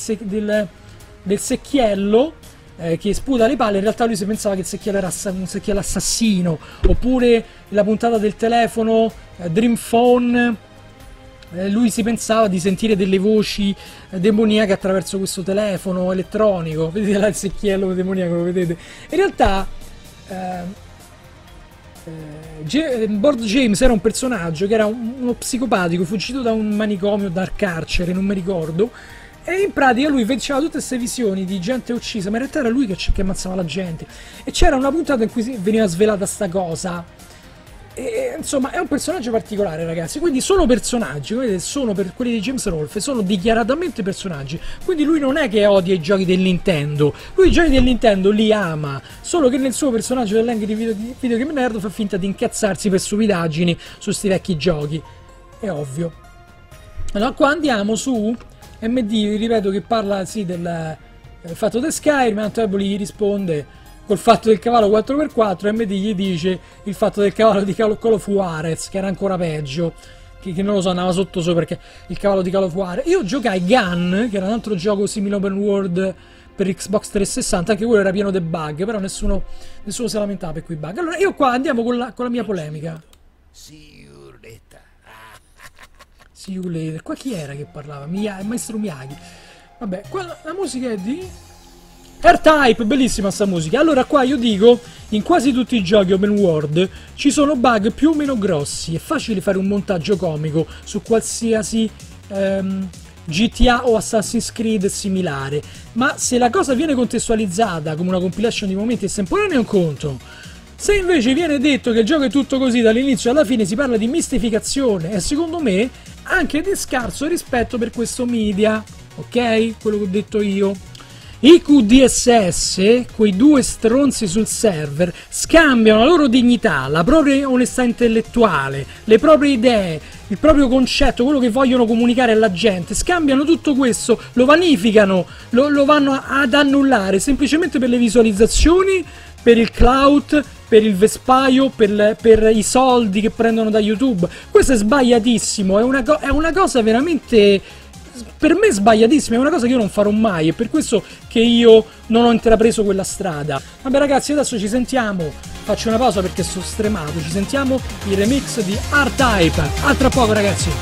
secchiello che sputa le palle. In realtà lui si pensava che il secchiello era un secchiello assassino, oppure la puntata del telefono Dream Phone, lui si pensava di sentire delle voci demoniache attraverso questo telefono elettronico. Vedete là il secchiello demoniaco, lo vedete? In realtà Board James era un personaggio che era uno psicopatico fuggito da un manicomio, dal carcere, non mi ricordo. E in pratica lui faceva tutte queste visioni di gente uccisa, ma in realtà era lui che ammazzava la gente. E c'era una puntata in cui veniva svelata sta cosa. E insomma, è un personaggio particolare, ragazzi. Quindi sono personaggi, vedete, sono per quelli di James Rolfe, sono dichiaratamente personaggi. Quindi lui non è che odia i giochi del Nintendo. Lui i giochi del Nintendo li ama. Solo che nel suo personaggio dell'Angry Video Game Nerd fa finta di incazzarsi per stupidaggini su sti vecchi giochi. È ovvio. Allora, qua andiamo su MD, ripeto, che parla sì del fatto di Skyrim. Anteboli gli risponde col fatto del cavallo 4x4, MD gli dice il fatto del cavallo di Call of Juarez, che era ancora peggio, che non lo so, andava sotto sopra, perché il cavallo di Call of Juarez. Io giocai Gun, che era un altro gioco simile open world per Xbox 360, anche quello era pieno di bug, però nessuno si lamentava per quei bug. Allora io qua andiamo con la mia polemica. See you later. Qua chi era che parlava? Il maestro Miyagi. Vabbè, qua la musica è di R-Type, bellissima sta musica. Allora qua io dico, in quasi tutti i giochi open world ci sono bug più o meno grossi. È facile fare un montaggio comico su qualsiasi GTA o Assassin's Creed similare, ma se la cosa viene contestualizzata come una compilation di momenti estemporanei è un conto. Se invece viene detto che il gioco è tutto così dall'inizio alla fine, si parla di mistificazione e secondo me anche di scarso rispetto per questo media, ok? Quello che ho detto io. I QDSS, quei due stronzi sul server, scambiano la loro dignità, la propria onestà intellettuale, le proprie idee, il proprio concetto, quello che vogliono comunicare alla gente, scambiano tutto questo, lo vanificano, lo vanno ad annullare semplicemente per le visualizzazioni, per il clout, per il vespaio, per i soldi che prendono da YouTube. Questo è sbagliatissimo, è una cosa veramente, per me sbagliatissima, è una cosa che io non farò mai, è per questo che io non ho intrapreso quella strada. Vabbè ragazzi, adesso ci sentiamo, faccio una pausa perché sono stremato, ci sentiamo il remix di R-Type, a tra poco ragazzi.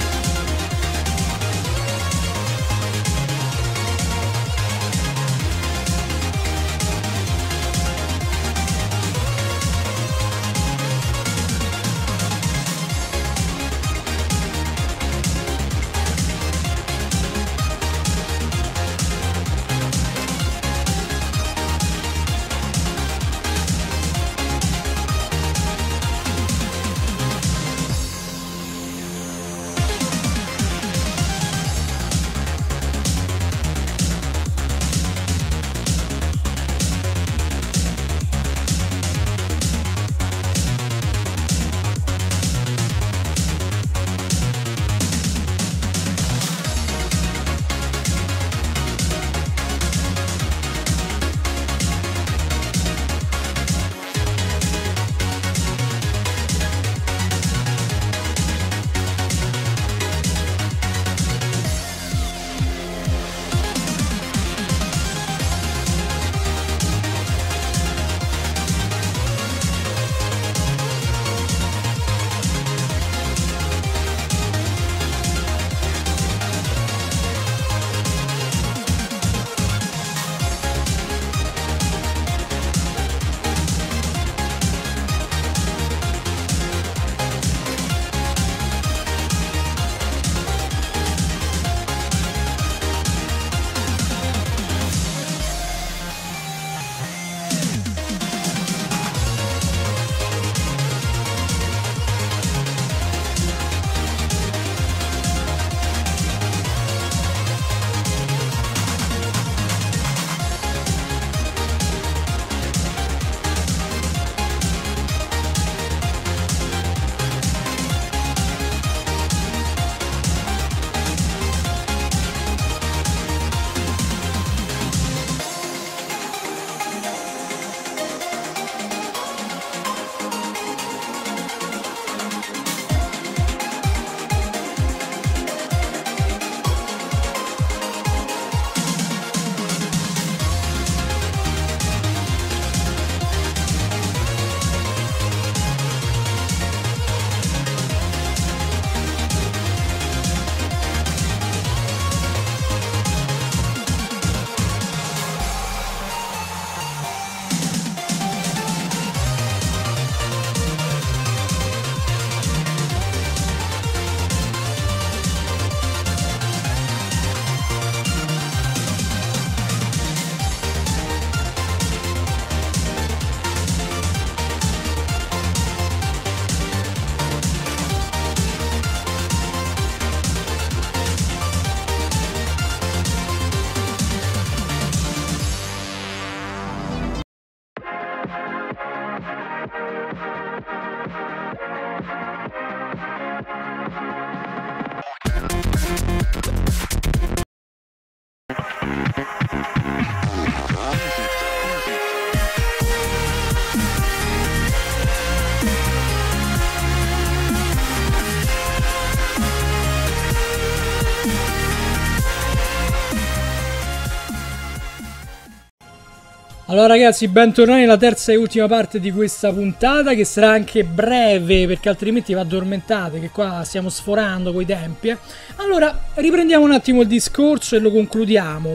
Allora ragazzi, bentornati nella terza e ultima parte di questa puntata, che sarà anche breve perché altrimenti vi addormentate, che qua stiamo sforando coi tempi. Allora, riprendiamo un attimo il discorso e lo concludiamo.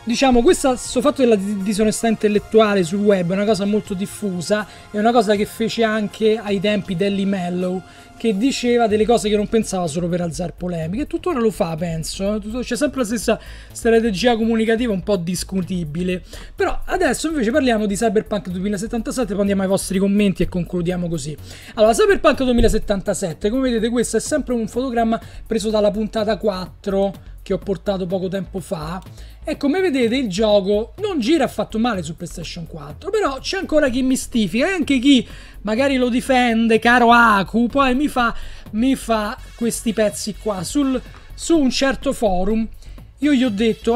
diciamo, questo fatto della disonestà intellettuale sul web è una cosa molto diffusa, è una cosa che fece anche ai tempi Delly Mellow, che diceva delle cose che non pensava solo per alzare polemiche, e tuttora lo fa, penso. C'è sempre la stessa strategia comunicativa un po' discutibile. Però adesso invece parliamo di Cyberpunk 2077, poi andiamo ai vostri commenti e concludiamo così. Allora, Cyberpunk 2077, come vedete questo è sempre un fotogramma preso dalla puntata 4 che ho portato poco tempo fa, e come vedete il gioco non gira affatto male su PlayStation 4, però c'è ancora chi mistifica e anche chi magari lo difende, caro Aku, poi mi fa questi pezzi qua su un certo forum. Io gli ho detto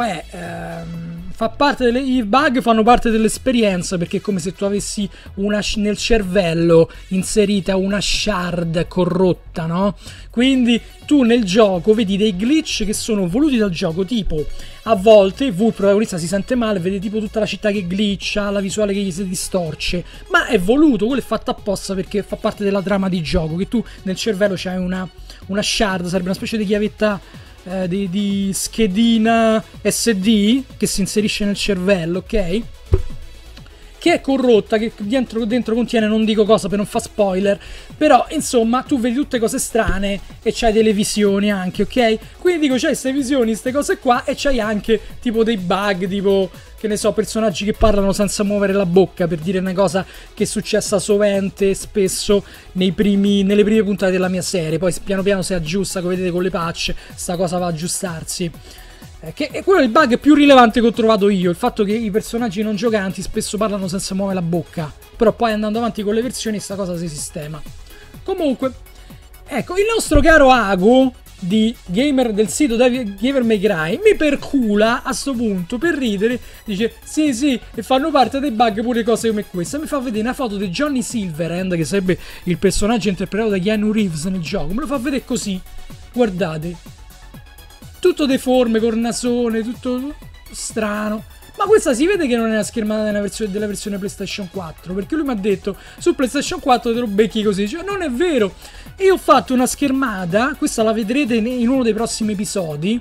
fa parte i bug fanno parte dell'esperienza, perché è come se tu avessi nel cervello inserita una shard corrotta, no? Quindi tu nel gioco vedi dei glitch che sono voluti dal gioco, tipo a volte il protagonista si sente male, vede tipo tutta la città che glitcha, la visuale che gli si distorce, ma è voluto, quello è fatto apposta perché fa parte della trama di gioco, che tu nel cervello c'hai una shard, sarebbe una specie di chiavetta di schedina SD che si inserisce nel cervello, ok? Che è corrotta, che dentro contiene, non dico cosa per non far spoiler, però insomma tu vedi tutte cose strane e c'hai delle visioni anche, ok? Quindi dico, c'hai queste visioni, queste cose qua, e c'hai anche tipo dei bug, tipo, che ne so, personaggi che parlano senza muovere la bocca, per dire una cosa che è successa sovente, spesso nelle prime puntate della mia serie. Poi piano piano si aggiusta, come vedete con le patch, sta cosa va a aggiustarsi. Che è quello il bug più rilevante che ho trovato io, il fatto che i personaggi non giocanti spesso parlano senza muovere la bocca, però poi andando avanti con le versioni sta cosa si sistema. Comunque, ecco, il nostro caro Ago del sito Gamer May Cry mi percula a sto punto per ridere, dice sì, e fanno parte dei bug pure cose come questa. Mi fa vedere una foto di Johnny Silverhand, che sarebbe il personaggio interpretato da Keanu Reeves nel gioco, me lo fa vedere così, guardate, tutto deforme, col nasone, tutto strano. Ma questa si vede che non è una schermata della versione PlayStation 4, perché lui mi ha detto su PlayStation 4 te lo becchi così. Cioè, non è vero. Io ho fatto una schermata, questa la vedrete in uno dei prossimi episodi.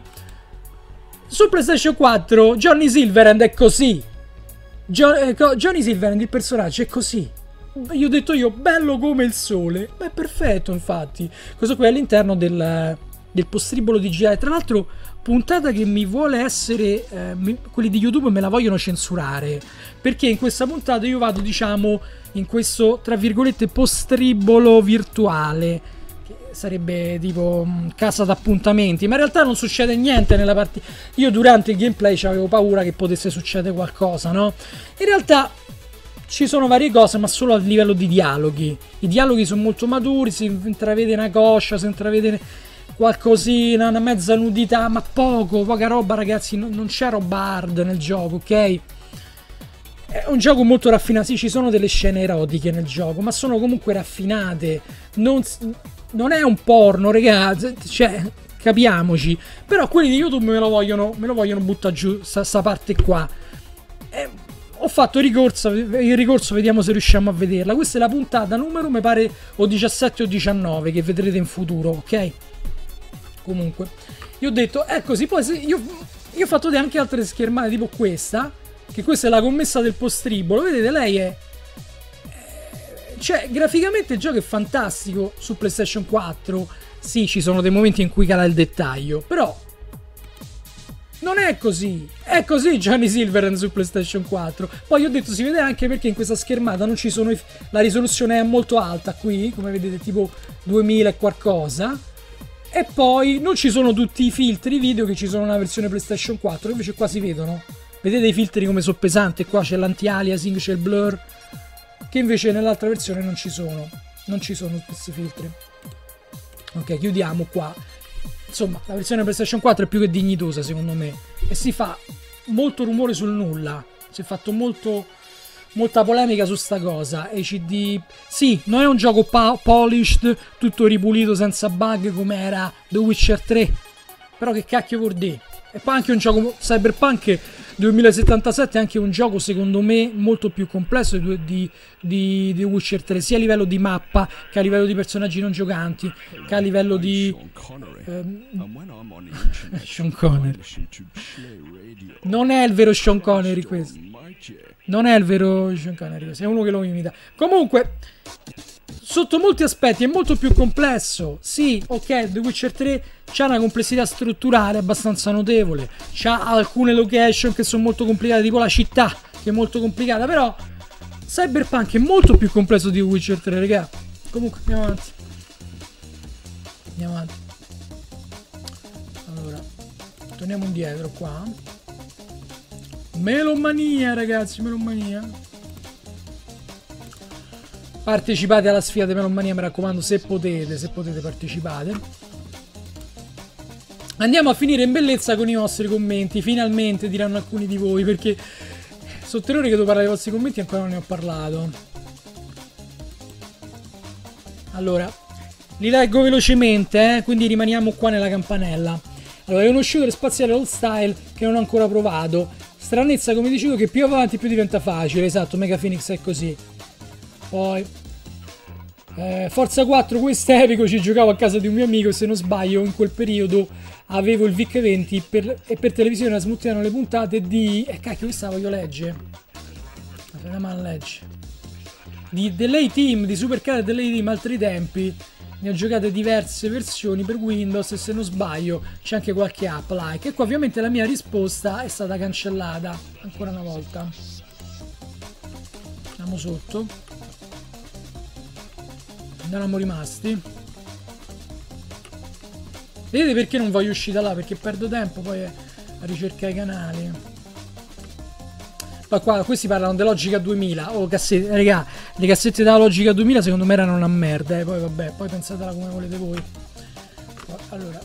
Su PlayStation 4 Johnny Silverhand è così. Johnny Silverhand, il personaggio, è così. Io ho detto bello come il sole. Beh, perfetto, infatti. Questo qui è all'interno del postribolo digitale. Tra l'altro, puntata che mi vuole essere quelli di YouTube me la vogliono censurare, perché in questa puntata io vado, diciamo, in questo tra virgolette postribolo virtuale, che sarebbe tipo casa d'appuntamenti, ma in realtà non succede niente nella partita. Io durante il gameplay avevo paura che potesse succedere qualcosa, no? In realtà ci sono varie cose, ma solo a livello di dialoghi. I dialoghi sono molto maturi, si intravede una coscia, si intravede qualcosina, una mezza nudità, ma poca roba, ragazzi. Non c'è roba hard nel gioco, ok? È un gioco molto raffinato. Sì, ci sono delle scene erotiche nel gioco, ma sono comunque raffinate. Non è un porno, ragazzi, cioè, capiamoci. Però quelli di YouTube me lo vogliono buttare giù, sta parte qua. Ho fatto il ricorso, vediamo se riusciamo a vederla. Questa è la puntata numero, mi pare, o 17 o 19, che vedrete in futuro, ok? Comunque, io ho detto, è così. Poi io ho fatto anche altre schermate, tipo questa, che questa è la commessa del postribolo. Vedete, lei è... cioè, graficamente il gioco è fantastico su PlayStation 4. Sì, ci sono dei momenti in cui cala il dettaglio, però non è così. È così Johnny Silverhand su PlayStation 4. Poi ho detto, si vede anche perché in questa schermata non ci sono la risoluzione è molto alta qui, come vedete, tipo 2000 e qualcosa. E poi non ci sono tutti i filtri video che ci sono nella versione PlayStation 4, invece qua si vedono. Vedete i filtri come sono pesanti? Qua c'è l'anti-aliasing, c'è il blur, che invece nell'altra versione non ci sono. Non ci sono questi filtri. Ok, chiudiamo qua. Insomma, la versione PlayStation 4 è più che dignitosa, secondo me. E si fa molto rumore sul nulla. Si è fatto molta polemica su sta cosa. HD, sì, non è un gioco polished, tutto ripulito, senza bug come era The Witcher 3, però che cacchio vuol dire? E poi anche un gioco Cyberpunk 2077 è anche un gioco secondo me molto più complesso di The Witcher 3, sia a livello di mappa che a livello di personaggi non giocanti, che a livello di Sean Connery. Non è il vero Sean Connery questo. Non è il vero Sean Connery questo, è uno che lo imita. Comunque, sotto molti aspetti è molto più complesso. Sì, ok, The Witcher 3 c'ha una complessità strutturale abbastanza notevole, c'ha alcune location che sono molto complicate, tipo la città che è molto complicata, però Cyberpunk è molto più complesso di The Witcher 3, raga. Comunque andiamo avanti. Andiamo avanti. Allora, torniamo indietro qua. Melomania, ragazzi, melomania. Partecipate alla sfida di Melomania, mi raccomando, se potete partecipate. Andiamo a finire in bellezza con i vostri commenti. Finalmente diranno alcuni di voi, perché sono 3 ore che devo parlare dei vostri commenti e ancora non ne ho parlato. Allora, li leggo velocemente, quindi rimaniamo qua nella campanella. Allora, è uno shooter spaziale old style che non ho ancora provato. Stranezza, come dicevo, che più avanti più diventa facile. Esatto, Mega Phoenix è così. Poi Forza 4, questo è epico, ci giocavo a casa di un mio amico, se non sbaglio in quel periodo avevo il VIC 20 e per televisione la smuttevano le puntate di... cacchio, questa la voglio leggere. Andiamo a leggere. Di dell'A-Team, di Supercar e dell'A-Team altri tempi. Ne ho giocate diverse versioni per Windows e se non sbaglio c'è anche qualche app like. E qua ovviamente la mia risposta è stata cancellata ancora una volta. Andiamo sotto. Non eravamo rimasti. Vedete perché non voglio uscire da là? Perché perdo tempo poi a ricercare i canali. Poi qua questi parlano di Logica 2000. Oh, cassette, raga, le cassette della Logica 2000 secondo me erano una merda. Poi vabbè, poi pensatela come volete voi. Allora,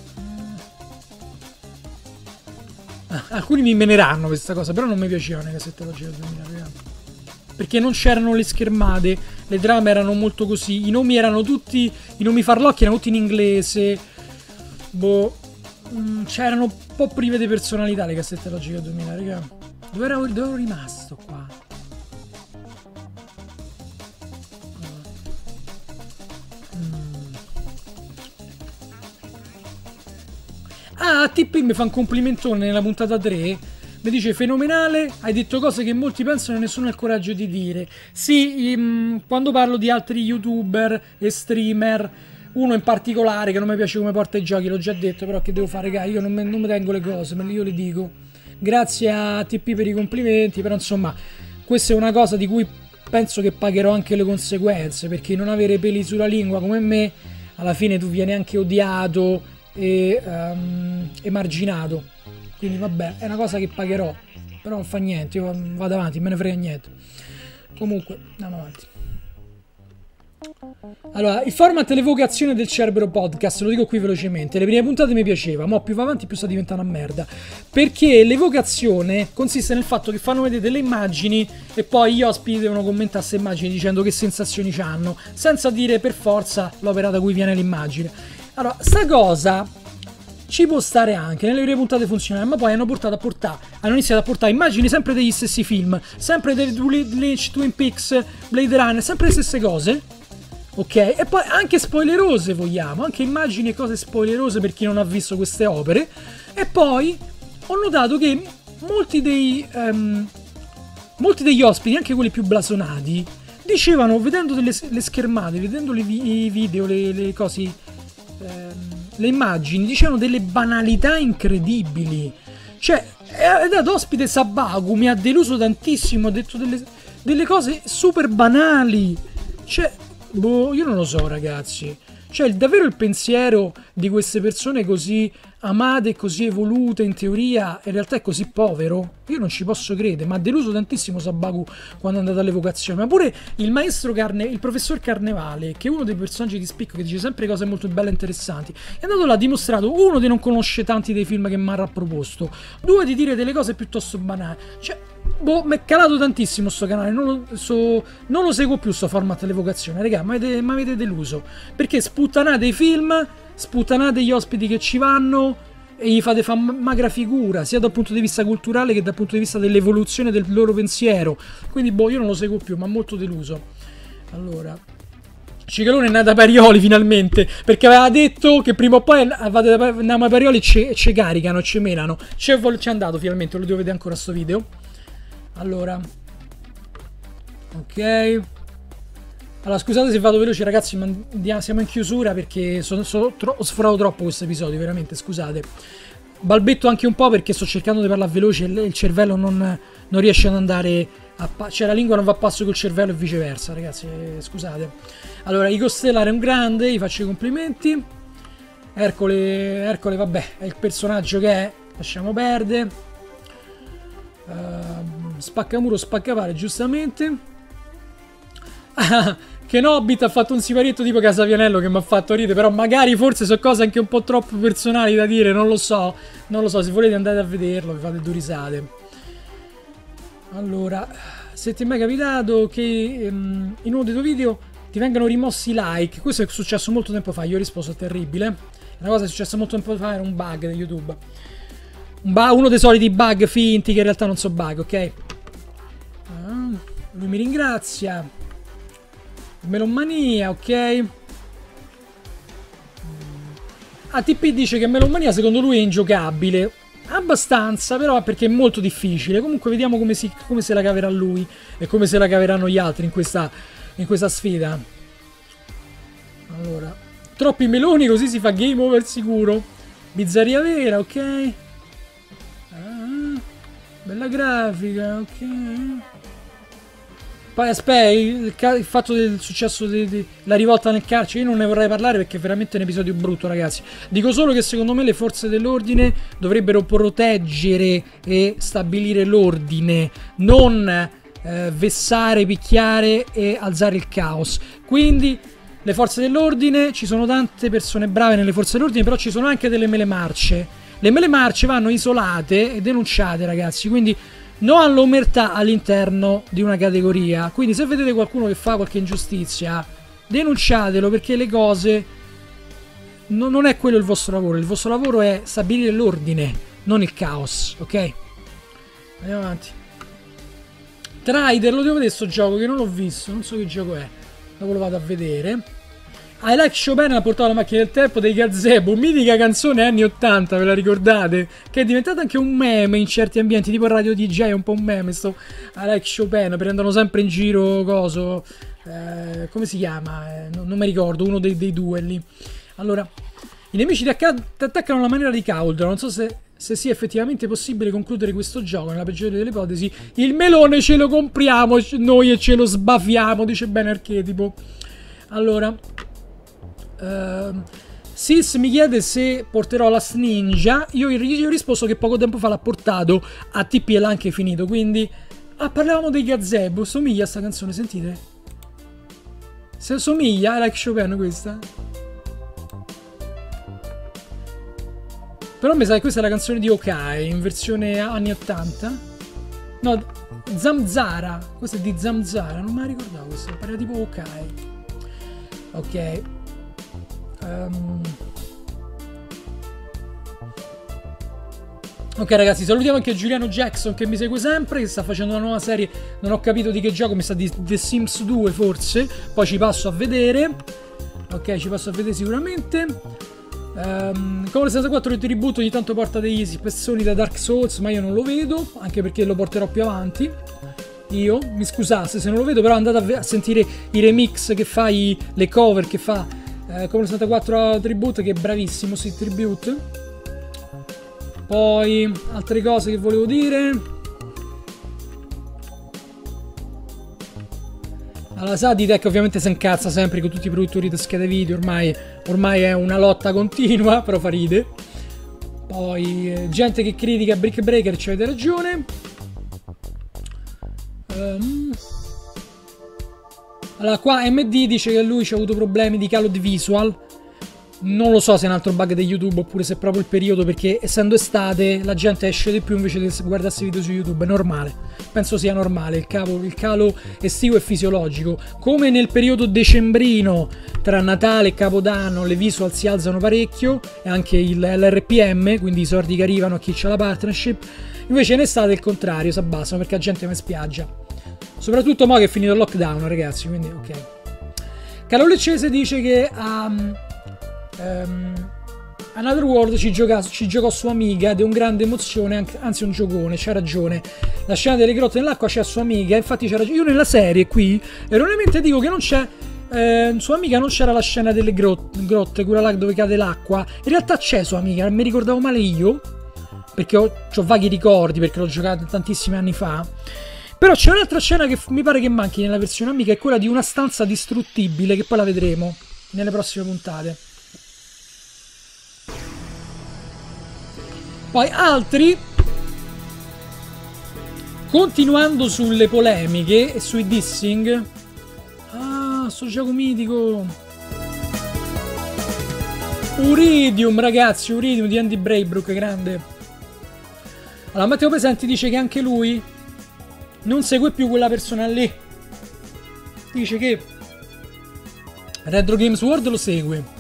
alcuni mi meneranno questa cosa, però non mi piacevano le cassette Logica 2000, raga. Perché non c'erano le schermate, le trame erano molto così, i nomi erano tutti, i nomi farlocchi erano tutti in inglese, boh, c'erano un po' prive di personalità le cassette Logica 2000, raga. Dove ero rimasto qua? Ah, TP mi fa un complimentone nella puntata 3. Mi dice fenomenale, hai detto cose che molti pensano e nessuno ha il coraggio di dire. Sì, quando parlo di altri youtuber e streamer, uno in particolare che non mi piace come porta i giochi, l'ho già detto, però che devo fare, raga, io non mi tengo le cose, io le dico. Grazie a TP per i complimenti, però insomma, questa è una cosa di cui penso che pagherò anche le conseguenze, perché non avere peli sulla lingua come me, alla fine tu vieni anche odiato e emarginato. Quindi vabbè, è una cosa che pagherò, però non fa niente, io vado avanti, me ne frega niente. Comunque, andiamo avanti. Allora, il format e l'evocazione del Cerbero Podcast, lo dico qui velocemente. Le prime puntate mi piaceva, ma più va avanti più sta diventando una merda. Perché l'evocazione consiste nel fatto che fanno vedere delle immagini e poi gli ospiti devono commentare queste immagini dicendo che sensazioni hanno, senza dire per forza l'opera da cui viene l'immagine. Allora, sta cosa ci può stare anche, nelle prime puntate funzionava, ma poi hanno iniziato a portare immagini sempre degli stessi film, sempre dei Lynch, Twin Peaks, Blade Runner, sempre le stesse cose, ok? E poi anche spoilerose vogliamo, anche immagini e cose spoilerose per chi non ha visto queste opere. E poi ho notato che molti degli ospiti, anche quelli più blasonati, dicevano, vedendo le schermate, vedendo i video, le cose... le immagini, dicevano delle banalità incredibili. Cioè, è dato ospite Sabaku, mi ha deluso tantissimo, ha detto delle cose super banali. Cioè, boh, io non lo so, ragazzi. Cioè, davvero il pensiero di queste persone così amate e così evolute in teoria in realtà è così povero? Io non ci posso credere, ma ha deluso tantissimo Sabaku quando è andato all'evocazione. Ma pure il il professor Carnevale, che è uno dei personaggi di spicco che dice sempre cose molto belle e interessanti, è andato là, ha dimostrato, uno, di non conosce tanti dei film che Marra ha proposto, due, di dire delle cose piuttosto banali. Cioè, boh, mi è calato tantissimo sto canale, non lo seguo più sto format l'evocazione, raga, mi avete deluso, perché sputtanate i film, sputtanate gli ospiti che ci vanno e gli fate fa magra figura, sia dal punto di vista culturale che dal punto di vista dell'evoluzione del loro pensiero. Quindi boh, io non lo seguo più, ma molto deluso. Allora, Cicalone è nata Parioli finalmente, perché aveva detto che prima o poi andiamo a Parioli e ci caricano, ci menano. C'è andato finalmente, lo devo vedere ancora sto video. Allora, ok. Allora, scusate se vado veloce ragazzi, ma siamo in chiusura perché ho sforato troppo questo episodio, veramente, scusate. Balbetto anche un po' perché sto cercando di parlare veloce e il cervello non riesce ad andare cioè la lingua non va a passo col cervello e viceversa, ragazzi, scusate. Allora, Ico Stellar è un grande, gli faccio i complimenti. Ercole, vabbè, è il personaggio che è, lasciamo perdere. Spaccamuro, spaccapare, giustamente. Kenobit ha fatto un siparietto tipo Casavianello che mi ha fatto ridere, però magari forse sono cose anche un po' troppo personali da dire, non lo so, se volete andate a vederlo, vi fate due risate. Allora, se ti è mai capitato che in uno dei tuoi video ti vengano rimossi i like, questo è successo molto tempo fa, io ho risposto terribile, una cosa che è successa molto tempo fa, era un bug di YouTube, uno dei soliti bug finti che in realtà non sono bug, ok? Lui mi ringrazia. Melomania, ok. ATP dice che Melomania secondo lui è ingiocabile. Abbastanza, però perché è molto difficile. Comunque vediamo come se la caverà lui e come se la caveranno gli altri in questa sfida. Allora, troppi meloni così si fa game over sicuro. Bizzarria vera, ok. Bella grafica, ok. Poi aspetta, il fatto del successo della rivolta nel carcere, io non ne vorrei parlare perché è veramente un episodio brutto, ragazzi. Dico solo che secondo me le forze dell'ordine dovrebbero proteggere e stabilire l'ordine, non vessare, picchiare e alzare il caos. Quindi le forze dell'ordine, ci sono tante persone brave nelle forze dell'ordine, però ci sono anche delle mele marce. Le mele marce vanno isolate e denunciate, ragazzi, quindi non all'omertà all'interno di una categoria. Quindi se vedete qualcuno che fa qualche ingiustizia, denunciatelo, perché le cose non è quello il vostro lavoro. Il vostro lavoro è stabilire l'ordine, non il caos, ok? Andiamo avanti. Trider, lo devo vedere sto gioco che non l'ho visto, non so che gioco è, dopo lo vado a vedere. I Like Chopin ha portato la macchina del tempo dei Gazebo, mitica canzone anni 80, ve la ricordate? Che è diventata anche un meme in certi ambienti, tipo Radio DJ è un po' un meme, sto I Like Chopin, prendono sempre in giro coso, come si chiama? Non mi ricordo, uno dei due lì. Allora, i nemici ti attaccano alla maniera di Cauldron, non so se sia effettivamente possibile concludere questo gioco, nella peggiore delle ipotesi. Il melone ce lo compriamo noi e ce lo sbafiamo, dice bene Archetipo. Allora... Sis mi chiede se porterò Last Ninja. Io ho risposto che poco tempo fa l'ha portato, a TP e l'ha anche finito. Quindi parlavamo dei gazebo. Somiglia a sta canzone, sentite? Se somiglia, Like Chopin questa. Però mi sa che questa è la canzone di Okai in versione anni 80. No, Zamzara. Questa è di Zamzara, non me la ricordavo questa, pareva tipo Okai. Ok. Ok ragazzi, salutiamo anche Giuliano Jackson che mi segue sempre, che sta facendo una nuova serie, non ho capito di che gioco, mi sa di The Sims 2 forse, poi ci passo a vedere. Ok, ci passo a vedere sicuramente. Come 64 il tributo ogni tanto porta degli spezzoni da Dark Souls, ma io non lo vedo, anche perché lo porterò più avanti. Io, mi scusasse se non lo vedo, però andate a sentire i remix che fa, le cover che fa come 64 Tribute, che è bravissimo, sì, Tribute. Poi altre cose che volevo dire. Allora, Saditech ovviamente si incazza sempre con tutti i produttori di schede video, ormai è una lotta continua, però fa ride. Poi gente che critica Brick Breaker, ci avete ragione. Allora, qua MD dice che lui ci ha avuto problemi di calo di visual. Non lo so se è un altro bug di YouTube oppure se è proprio il periodo, perché essendo estate la gente esce di più invece di guardarsi video su YouTube. È normale, penso sia normale. Il calo estivo è fisiologico. Come nel periodo decembrino tra Natale e Capodanno le visual si alzano parecchio e anche l'RPM, quindi i soldi che arrivano a chi c'ha la partnership. Invece in estate è il contrario, si abbassano perché la gente va in spiaggia. Soprattutto mo che è finito il lockdown, ragazzi, quindi ok. Carlo Leccese dice che Another World ci giocò sua amica ed è un grande emozione, anzi un giocone, c'ha ragione. La scena delle grotte nell'acqua c'è sua amica, infatti c'era. Io nella serie qui erroneamente dico che non c'è. Sua amica non c'era la scena delle grotte, quella là dove cade l'acqua. In realtà c'è sua amica, mi ricordavo male io, perché ho vaghi ricordi, perché l'ho giocata tantissimi anni fa. Però c'è un'altra scena che mi pare che manchi nella versione amica, è quella di una stanza distruttibile, che poi la vedremo nelle prossime puntate. Poi altri, continuando sulle polemiche e sui dissing. Ah, sto gioco mitico. Uridium, ragazzi, Uridium di Andy Braybrook, grande. Allora, Matteo Pesenti dice che anche lui non segue più quella persona lì. Dice che Retro Games World lo segue,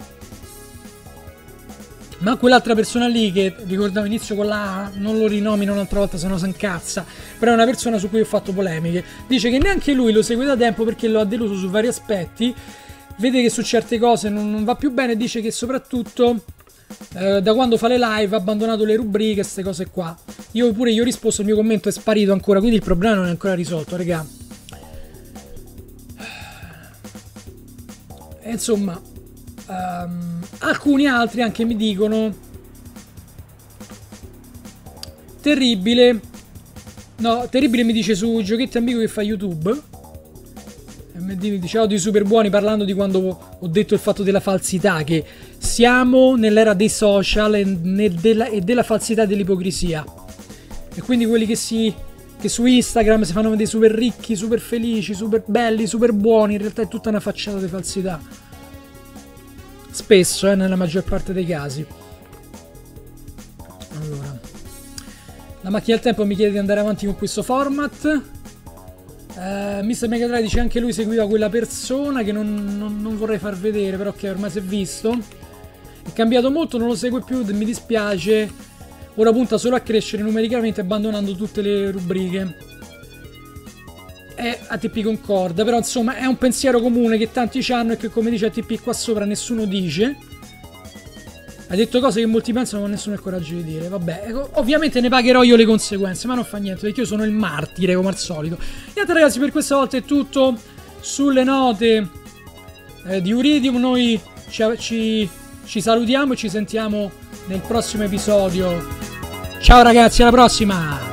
ma quell'altra persona lì che ricordavo inizio con la A, non lo rinomino un'altra volta se no si incazza, però è una persona su cui ho fatto polemiche. Dice che neanche lui lo segue da tempo perché lo ha deluso su vari aspetti, vede che su certe cose non va più bene, dice che soprattutto da quando fa le live ha abbandonato le rubriche, queste cose qua. Io ho risposto, il mio commento è sparito ancora, quindi il problema non è ancora risolto, raga. E insomma, alcuni altri anche mi dicono terribile. No, terribile mi dice su Giochetti Amico che fa YouTube. MD mi dice odio i super buoni, parlando di quando ho detto il fatto della falsità, che siamo nell'era dei social e della falsità e dell'ipocrisia. E quindi quelli che su Instagram si fanno vedere super ricchi, super felici, super belli, super buoni, in realtà è tutta una facciata di falsità. Spesso, nella maggior parte dei casi. Allora, la macchina del tempo mi chiede di andare avanti con questo format. Mr. Megadrive dice anche lui seguiva quella persona che non vorrei far vedere, però che ormai si è visto. È cambiato molto, non lo segue più, mi dispiace. Ora punta solo a crescere numericamente, abbandonando tutte le rubriche. ATP concorda, però insomma è un pensiero comune che tanti hanno e che, come dice ATP qua sopra, nessuno dice. Ha detto cose che molti pensano ma nessuno ha il coraggio di dire. Vabbè, ovviamente ne pagherò io le conseguenze, ma non fa niente perché io sono il martire come al solito. Niente ragazzi, per questa volta è tutto. Sulle note di Uridium noi ci salutiamo e ci sentiamo nel prossimo episodio. Ciao ragazzi, alla prossima!